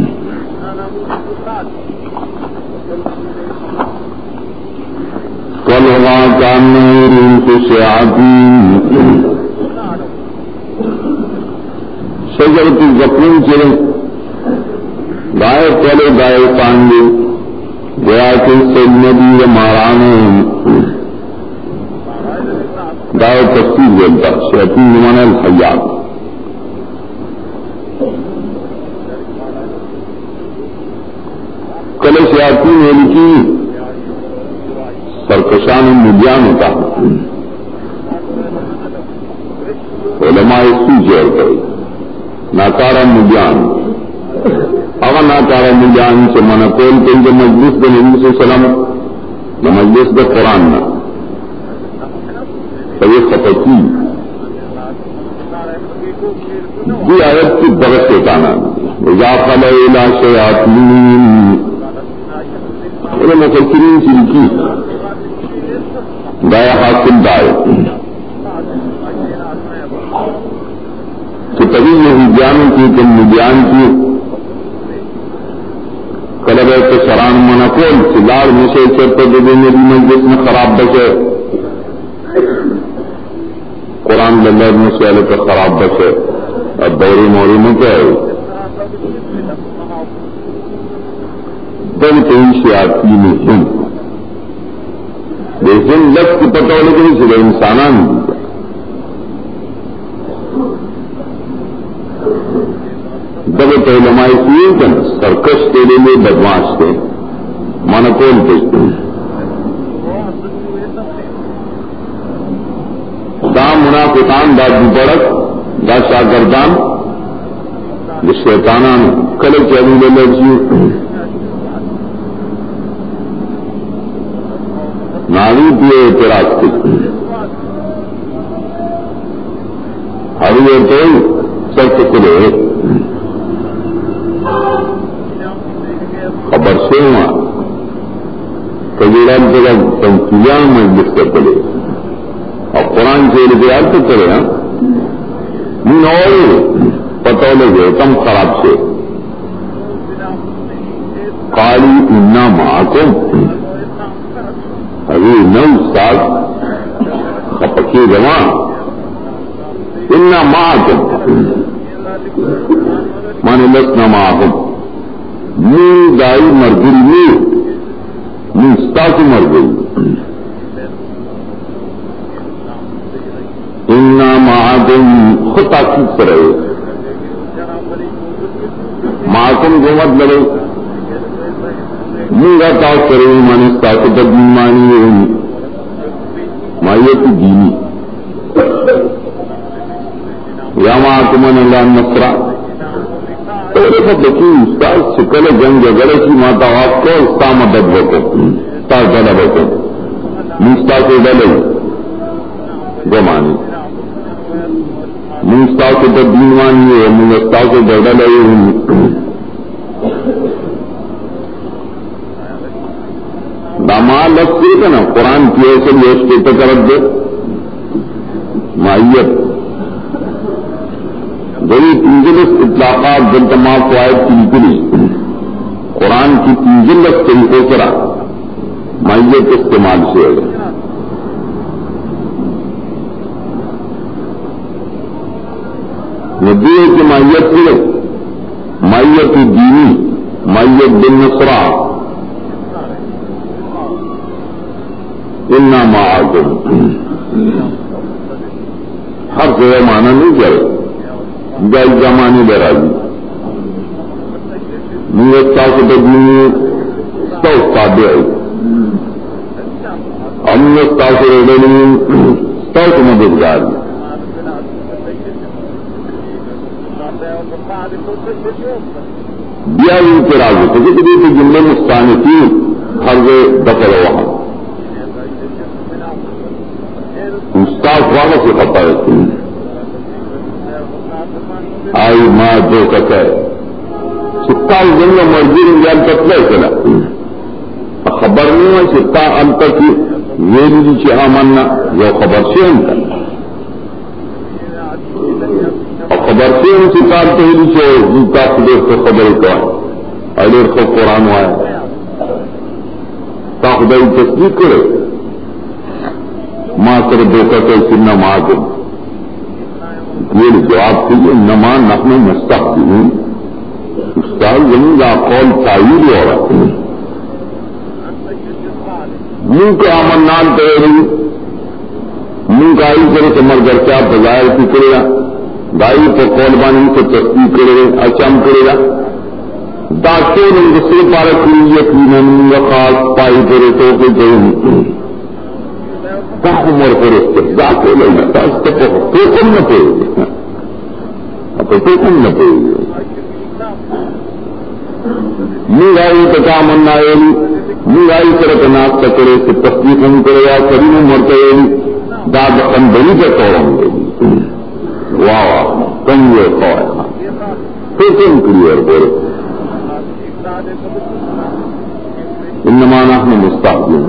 کل وہاں جاننے سے شیاطین شجرت الزقوم سے گائے پہلے گائے پانگے گیا کہ سیدنبی مارانے گائے تفسیر بولتا شیطین نمانا الخیات کل شیاطین ان کی سرکشان مدیان ہوتا علماء سوچ اور کرے ناکارا مدیان اگر ناکارا مدیان سے منع کول کہیں جو مجلس دے نبی صلی اللہ علیہ وسلم نہ مجلس دے قرآن نہ یہ خطی یہ آیت کی برس شیطانہ اذا خلع الى شیاطین انہیں مفسرین سے لکھی گایا حاصل دائے کہ کبھی یہودیانوں کی کم مدیان کی کلب کے سران منقول سلار مشے چرتے دے میری مجلس میں خراب بچے قرآن للہ مسئلے کا خراب بچے اور دوری موری میں کیا ہے دل کئی شیاتی میں ہند لیکن لفظ کی پتہ ہونے کے لیے سلے انسانان دب علماء سیئے کن سرکش کے لیے بدماش تھے منقول تھے دا منافقان دا بڑک دا شاگردان دا شیطانان کل چلی لے لرزی نالی پیے اعتراض تھی ہری تو سر چکلے خبر سے ہوا کبیران جگہ تنقیدیاں مجلس کر پڑے اور قرآن سے لگیال تو کرے نا نہیں اور پتہ لگے کم خراب سے قالی انا معاکم ابھی نو سال خپکی جمع انا معاکم مانے لسنا معاکم نی دائی مر گئی نی نستا سے مر گئی انا معاکم خود تاکید سے رہے معاکم کو مت لڑے منگا تاؤ کرے مانے تاکہ بدنی مانی مائیت دینی یا معاکم اللہ نصرہ بچی استاد شکل جنگ جگڑے کی ماتا آپ کو استا مدد بکو استاد ڈالا بکو مستا سے ڈلے گمانی مستا سے بدین مانی ہے مستا سے ڈلے دامال لفظ ہے نا قرآن کی ایسے یہ اسٹیٹ کر دے مائیت بڑی تنجلس اطلاقات جن تمام فوائد کی نکلی قرآن کی تنجلس طریقوں سے رہا مائیت استعمال سے ہے ندی کی مائیت سے مائیت دینی مائیت بن نصرہ انا معاکم ہر جگہ مانا نہیں کرے جائز زمانے ڈرائی نیتا سے بدنی سو سادے آئی امنتا سے ریڈنی سو سے مددگار دیا اعتراض ہوتے کہ جملے مستانفی ہر جگہ دفر وہاں استاد والوں سے خطا رہتی آئی ماں جو کہتا ہے ستا دن میں مرضی انجان تک نہیں چلا خبر نہیں ہے ستا انت کی ویلی چاہ ماننا یا خبر سے انت اور خبر سے ان سے کار پہلی چاہے جیتا خدر سے خبر کا اگر کو قرآن ہوا ہے تا خدای تصدیق کرے ماں سر دھوکہ کا سننا ماں کو یہ جواب کیجیے نما نقل مستقبل استاد زمین کا قول تعیل ہو رہا منہ کے آمنان کرے رہی منہ کا آئی کرے تو مر گھر کیا بظاہر کی کرے گا گائی تو قول بانی سے تصدیق کرے گا اچم کرے گا داخل دوسرے پارک کی یقیناً خاص پائی کرے تو کہ عمر پر داخل تو کم نہ پڑے گی تو کم نہ پڑے گی منگائی تو کام منا ہے منگائی کرے تو ناشتہ کرے تو تصدیق نہیں کرے گا کبھی میں مرتے داد اندری کا تو ہوں گے واہ واہ کم یہ خواہ پھر کم کلیئر بولے انما نحن مستهزئون.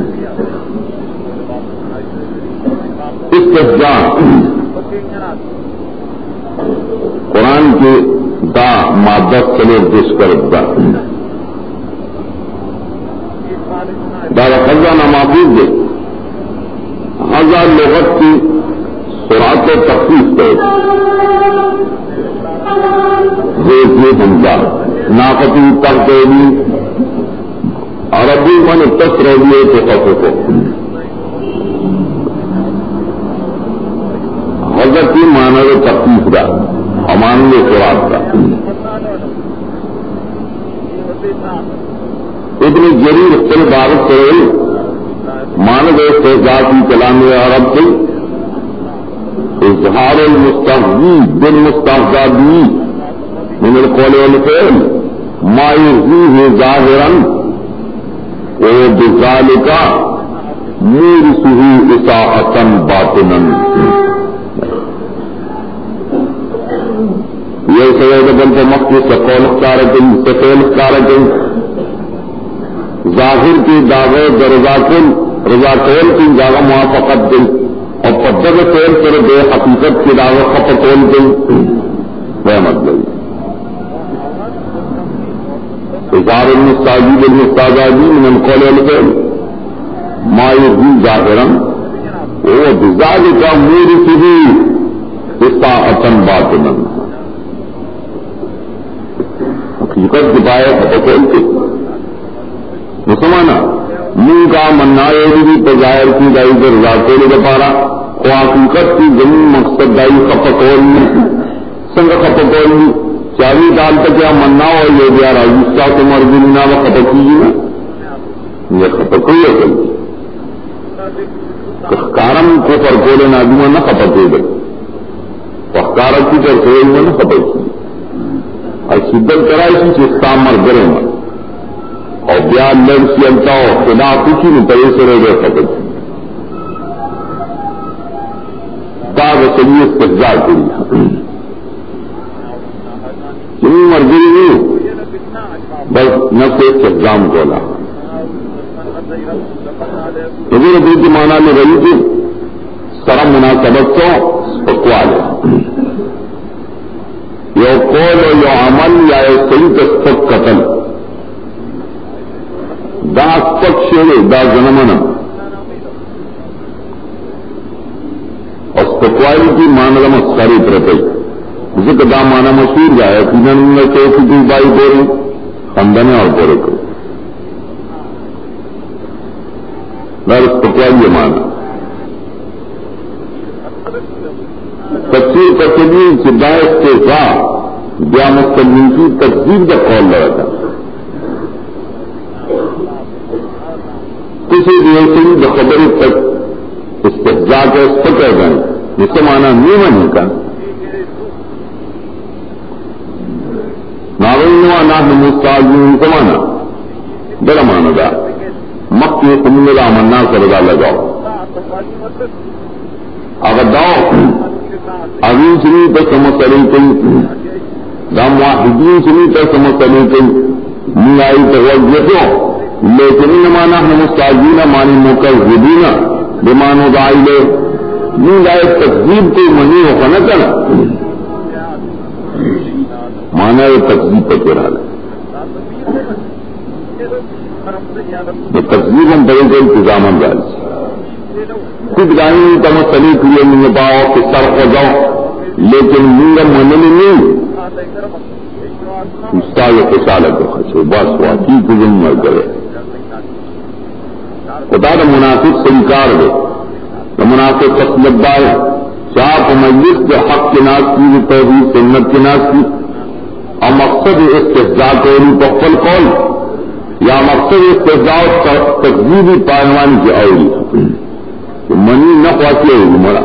استهزاء قرآن کے دا مادہ چلے دیش کر دا دارا خزانہ محفوظ دے ہزار لغت کی سرعت و تخفیف کرے یہ ہمزا ناقتی تقدیری عربی من تصریے تو خطو کو حضرت کی معنی تخفیف دا امان سرعت کا اتنی جریل اختر بارت کرے ماند استحزاء کی کلام عرب سے اظہار المستحزی بالمستحزی من القول والفعل ما يرضيه ظاهرا وبذلك مورثه إساءة باطنا. یہ سوال بنتے مقصد سے قول اختار کن سے فعل اختار کن ظاہر کی دعوے رضا کن رضا قول کی جاگہ موافقت دن اور پدر فعل کر بے حقیقت کی دعوے خط قول دن وہ مطلب اظہار المستاجی بالمستاجی من القول والفعل ما يرضي ظاہرا وبذلك مورثه إساءة باطنا. حقیقت کی بائے خطول کی مسلمانہ من کا منائے بھی تظاہر کی دائی در ذاتے لگا پارا کو حقیقت کی زمین مقصد دائی خطول سنگ خطول چاوی ڈالتا کیا مننا ہو یہ دیا راجستہ کو مرگننا و خطکی نا یہ خطکی ہے کارم کو پرکولے نادمہ نہ خطکے گئے وقارت کی ترسوئی میں نہ خطکی اور شدت کرائی سے استعمال مر کریں گا اور بیان لڑ سیلتا ہو خدا کچھ نہیں پڑے سے رہ گئے فتح داغ چلیے استجاع کری چنی مر گئی نہیں بس نفس استجام کو لا حضور حضور کی معنی میں رہی تھی سرم مناسبت کو سپکوال یو قول و یو عمل یا صحیح تسپک قتل دا اسپک شیرے دا زنمنا اور سپکوالی کی معنی مسخری پرتی ذکر دا معنی مشہور جائے تینن میں چوکی کی بائی بورے خندنے اور بورے کو دار سپکوالی معنی تفسیر تفسیر سدایت کے ساتھ بیا مستقبل کی تفسیر کا قول لگا تھا کسی ریاسی بخبر تک استحجاء کا فکر گئے جس سے مانا نیمن ہی کا ناولنوا نحن مستعجلون کا مانا بڑا مانا دا مکی سمجھا منا سردا لگاؤ اگر داؤ ابھی سنی تو سمسلی کئی دام واحدین سنی تو سمسلی کئی نہیں آئی تو وجہ لیکن انما نحن مستعجلون مانی مکذبین بمانو دائلے نہیں آئے تکذیب کو منی ہو خنا کرنا مانا ہے تکذیب پر کرا لے تکذیب ہم بڑے کے انتظام جائے خود گاہی تمسلی کریے منگے باؤ کہ سر ہو جاؤ لیکن منگا منلی نہیں استاد خوشحالت خچو بس واقعی کزم مر کرے خدا دا مناسب سے انکار دے دا مناسب خصلت دائے چاپ مجلس کے حق کے ناس کی توحید سنت کے ناس کی اور مقصد استحجاء کولی پخل قول یا مقصد استحجاء تکذیبی پائنوانی کی اولی منی نہ پاتی ہے مرا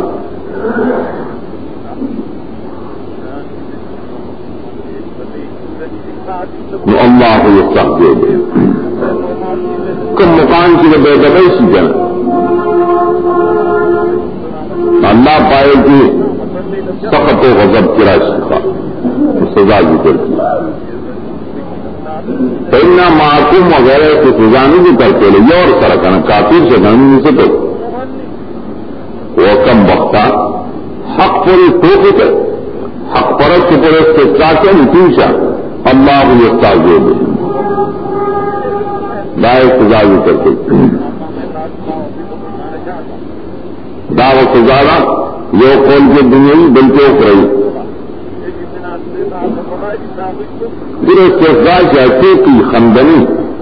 اللہ کو یہ سخت دے دے کم مکان کی بے دبئی سی جان اللہ پائے کہ سخت و غضب کی رائے سکھا سزا ذکر کی کہنا معصوم وغیرہ سے سزا نہیں بھی کرتے لے یہ اور سرکنا کافر سے گھنی سے تو وہ کم وقتا حق پوری ٹوک کر حق پرت کے پورے سے چاچا نہیں پوچھا اللہ یہ تاجو دے دائیں سزا بھی کرتے دعوت سزا یہ قول کے دنیا بلکہ اٹھ رہی پھر استفزا چاہتے کی خندنی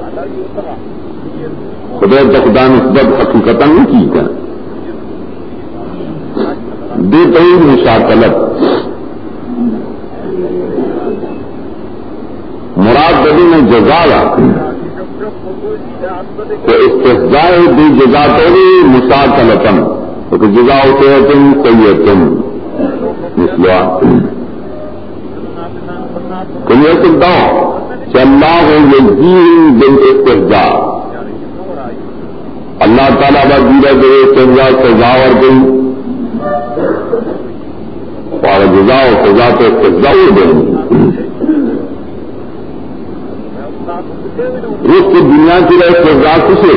خدا تخدا نسبت حقیقت نہیں کی کیا دیتے ہی مشاکلت مراد دلی میں جزا تو استفزا دی جزا توڑی مشاکلتن تو جزا ہوتے ہیں تم سیتم مسلوا کلیت الدعو کہ اللہ یجزیہم بالاستفزا اللہ تعالیٰ با دیرہ دے سزا سزا اور دن اور جزا و سزا تو استفزا ہو دیں اس کی دنیا کی رہے استفزا کسے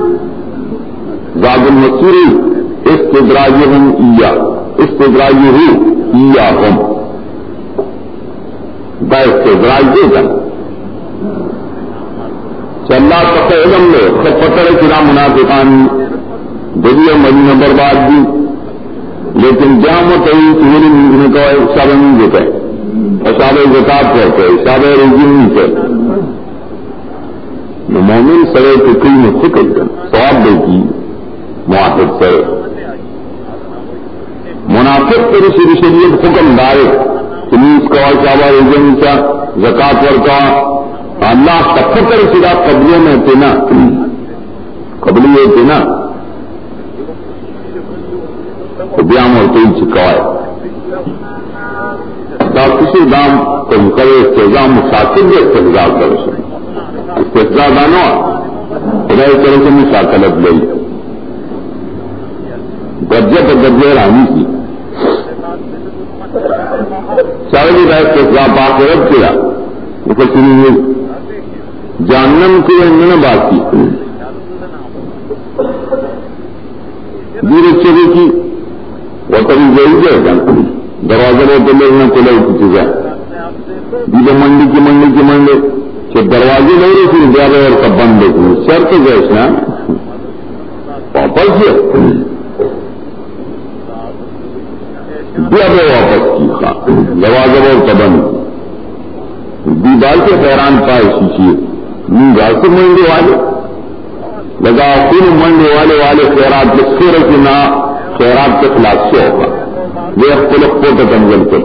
زاد المسیری استدراجہم ایا استدراجہ ایاہم دا استدراج دے گا اللہ تک علم لے سب پتر چنا منافقان دنیا مدینہ برباد دی لیکن جامت ہوئی تیری نے کہا اشارہ نہیں دیتا ہے اشارہ زکات کہتے ہیں اشارہ رجیم نہیں کہتے مومن سرے فکری میں فکر کر ثواب دے کی معافق سرے منافق پر شریعت حکم دائے پولیس کا شعبہ رجیم کا زکات ورکا اللہ تفکر سیدھا قبلیوں میں تھے نا قبلیے تھے نا بیام اور تین چکوائے کسی دام کو کرے استحزام مساکل جو استحزا کر سکے استحزا دانو خدا اس طرح سے مساکلت گئی درجے پر درجے رانی کی چاہے بھی رہے استحزا باقرب کیا اسے سنی جہنم کے اندر بات کی دیر چلی کی وہ کبھی گئی جائے گا دروازے میں تو لوگ نہ کھلا کی چیزیں دیدے منڈی کی منڈی کی منڈی کہ دروازے نہیں رہی تھی زیادہ اور سب بند ہوتی شرط گئے نا واپس زیادہ واپس کی دروازے اور سبند دیدار کے حیران پائے شیشی گھر سے منڈے والے لگا پھر منڈے والے والے خیرات کے سورج کی نہ خیرات کے خلاف سے ہوگا یہ خلق کو تو کنگل کر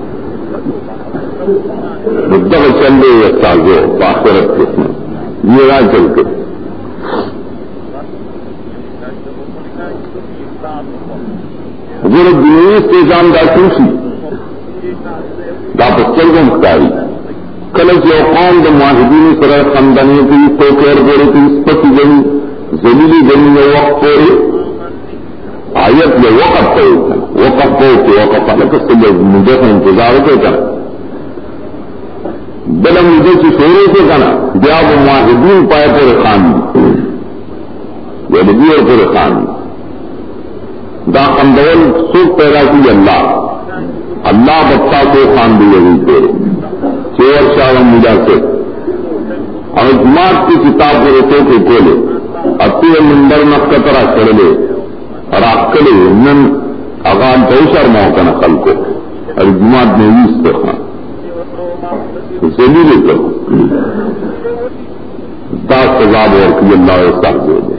مدد چل رہے اچھا جو باخرت کے یہ راہ چل کے وہ دنیا سے جاندار خوشی واپس چل گئے مختاری کلچ یو قوم د معاہدین سره خندنی کی تو کیر گوری کی سپتی گئی زلیلی گئی یو وقت پوری آیت یو وقت پوری وقت پوری وقت پلکس کے مجھے سے انتظار کے کنا بلا مجھے کی شورے سے کنا بیا وہ معاہدین پائے پورے خان ولدی اور پورے خان دا خندول سوک پیدا کی اللہ اللہ بچہ کو خان دی لگی پورے چور شاہ مجا سے اور جماعت کی کتاب کو رسو کے کھولے اپنے مندر نقطرا کر لے اور آپ کرے نن اغان دوسر موقع نقل کو اور جماعت میں بھی استخان اسے بھی لے کر دس سزاب اور کی اللہ صاحب دے دے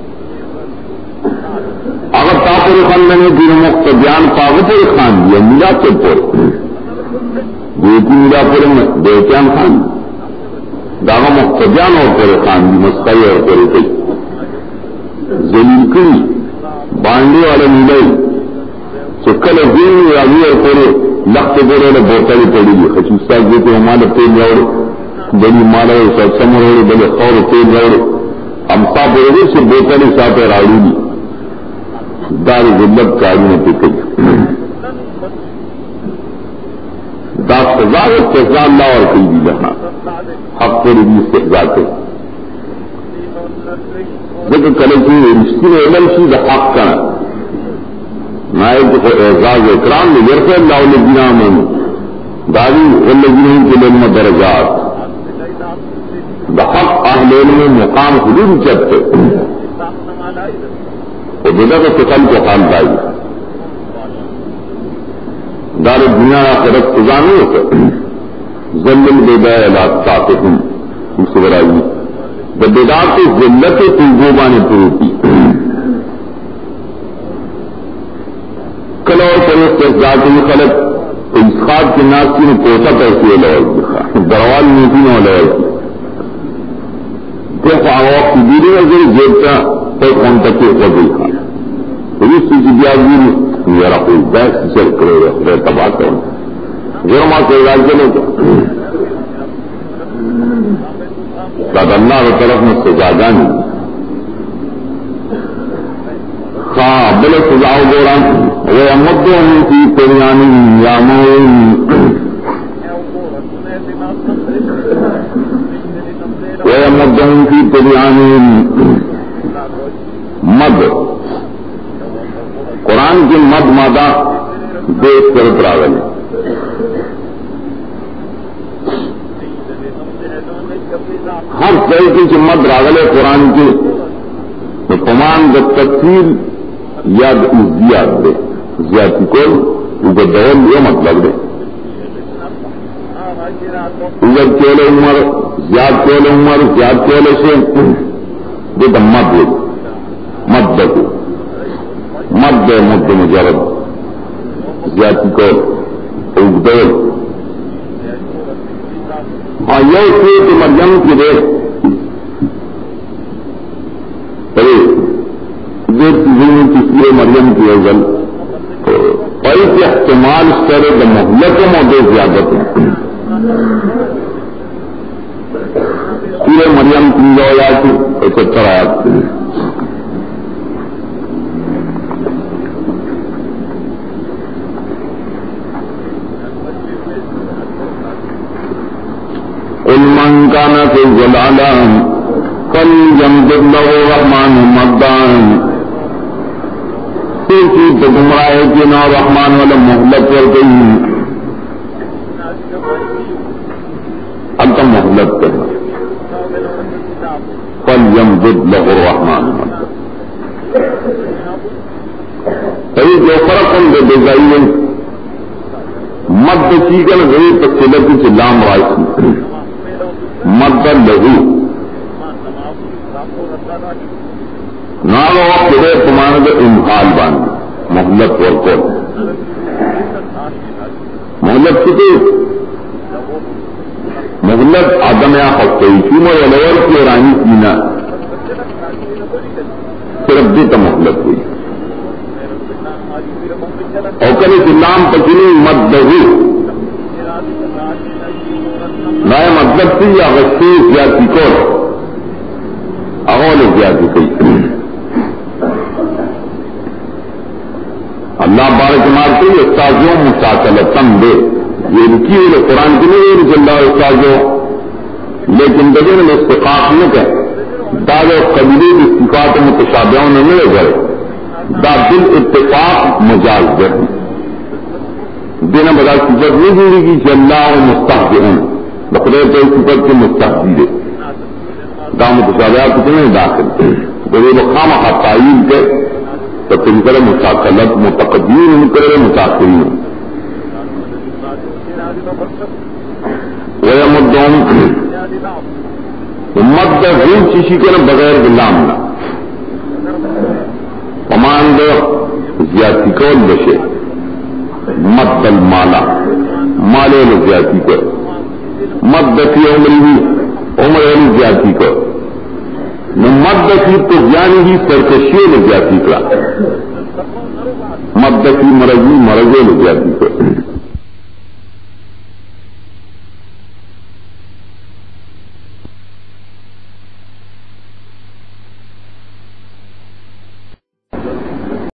اگر تاپر خان میں نے دن مخت بیان پاگت خان دیا ملا کے پر دیتی ملا پورے میں دیتیان خان داغا مقتدیان اور پورے خان دی مسخائی اور پورے کئی زلیل کری بانڈے والے ملائی چکل دین راوی اور پورے لخت پورے لے بوتالی پڑی لی خچوستاک دیتے ہیں مالا تیل روڑے بلی مالا سب سمر روڑے بلی خور تیل روڑے امسا پورے دے سے بوتالی ساتھ راوی لی دار ذلت کاری نے پکڑی دا سزا استحزاء اللہ اور کئی بھی جہاں حق پر بھی استحزاء کے لیکن کلے کی رشتی میں علم سی دا حق کا نائب کو اعزاز اکرام میں یرفع اللہ الذین آمنوا داری والذین فی العلم درجات دا حق اہل علم میں مقام حدود چلتے اور جگہ کو فقل کو خان دائی دار دنیا آخرت خدا نہیں ہوتا ذلل بیدائے علاق طاقتم مصورائی بددار کی ذلت تنگوبان پروتی کل اور پر استحزاد کی خلق اسخاب کی ناس کی کوتا پیسی علوہ دروال نیتی نہ علوہ دیکھو آواق کی دیری نظر جیبتا پر کونتا کی خودی خان پولیس کی بیادی میرا کوئی بیس چل کرے رہے تباہ کروں غیر ماں کوئی راج چلے گا تب اللہ کی طرف میں سجا نہیں ہاں بلے سجاؤ گورا وہ مدوں کی پریانی یامون وہ مدوں کی پریانی مد قرآن کی مد مادہ دیکھ کر پراغل ہر طریقے کی مد راغل ہے قرآن کی تو تمام جب تفصیل یا زیاد دے زیادتی کو اگر دول یہ مطلب دے اگر کیل عمر زیاد کیل عمر زیاد کیل سے دے تو مد دے مد دے مد مد مجرد زیادتی کو اگدول ہاں یہ سورت مریم کی دیکھ ارے دیکھ چیزیں کسی مریم کی ازل اور اس احتمال اس طرح کا مہلتوں اور دے زیادت سورہ مریم کی جو آیات اکہتر آیات من كان في ضلالة فليمدد له الرحمن مدا کی تو گمراہ کے نا رحمان والا مہلت کر گئی اب تو مہلت کرنا فليمدد له الرحمن مدا صحیح جو فرق ان کے ڈیزائن مد کی گل گئی تو قلت سے لام رائے مد لہو نالو پڑے تمہارے تو امحال باندھ محلت اور کون محلت کی محلت آدم یا ہفتے کیوں میں لور کی رانی پینا صرف بھی تو محلت ہوئی اور کل اسلام پچنی مد لہو نئے مطلب تھی یا غصے زیادتی کو اغول زیادتی کئی اللہ بارک مارتے استاذوں مساکلتم دے یہ لکھی ہوئی قرآن کی نہیں رضی اللہ استاذوں لیکن دبیر میں استقاق نہیں کہ داد و قبیلی استقاق متشابہوں نے ملے گئے دا دل اتفاق مجاز دے دینا بدا صفت نہیں جوڑی گی کہ اللہ مستحقون بقرے تو صفت کے مستحقی دے دام متشابہات کتنے داخل تو یہ لوگ خام خواہ تعیین کے تو تم کرے مساکلت متقدمین ان کرے متاثرین وَيَمُدُّهُمْ امت دا غیر چیشی کرنے بغیر بلامنا امان دا زیادتی کول بشے مد المالا مالے لو زیادتی کر مد دفی عمری بھی عمر علی زیادتی کر مد دفی تو جانی ہی سرکشی لو زیادتی کرا مد دفی مرضی مرضی لو زیادتی کر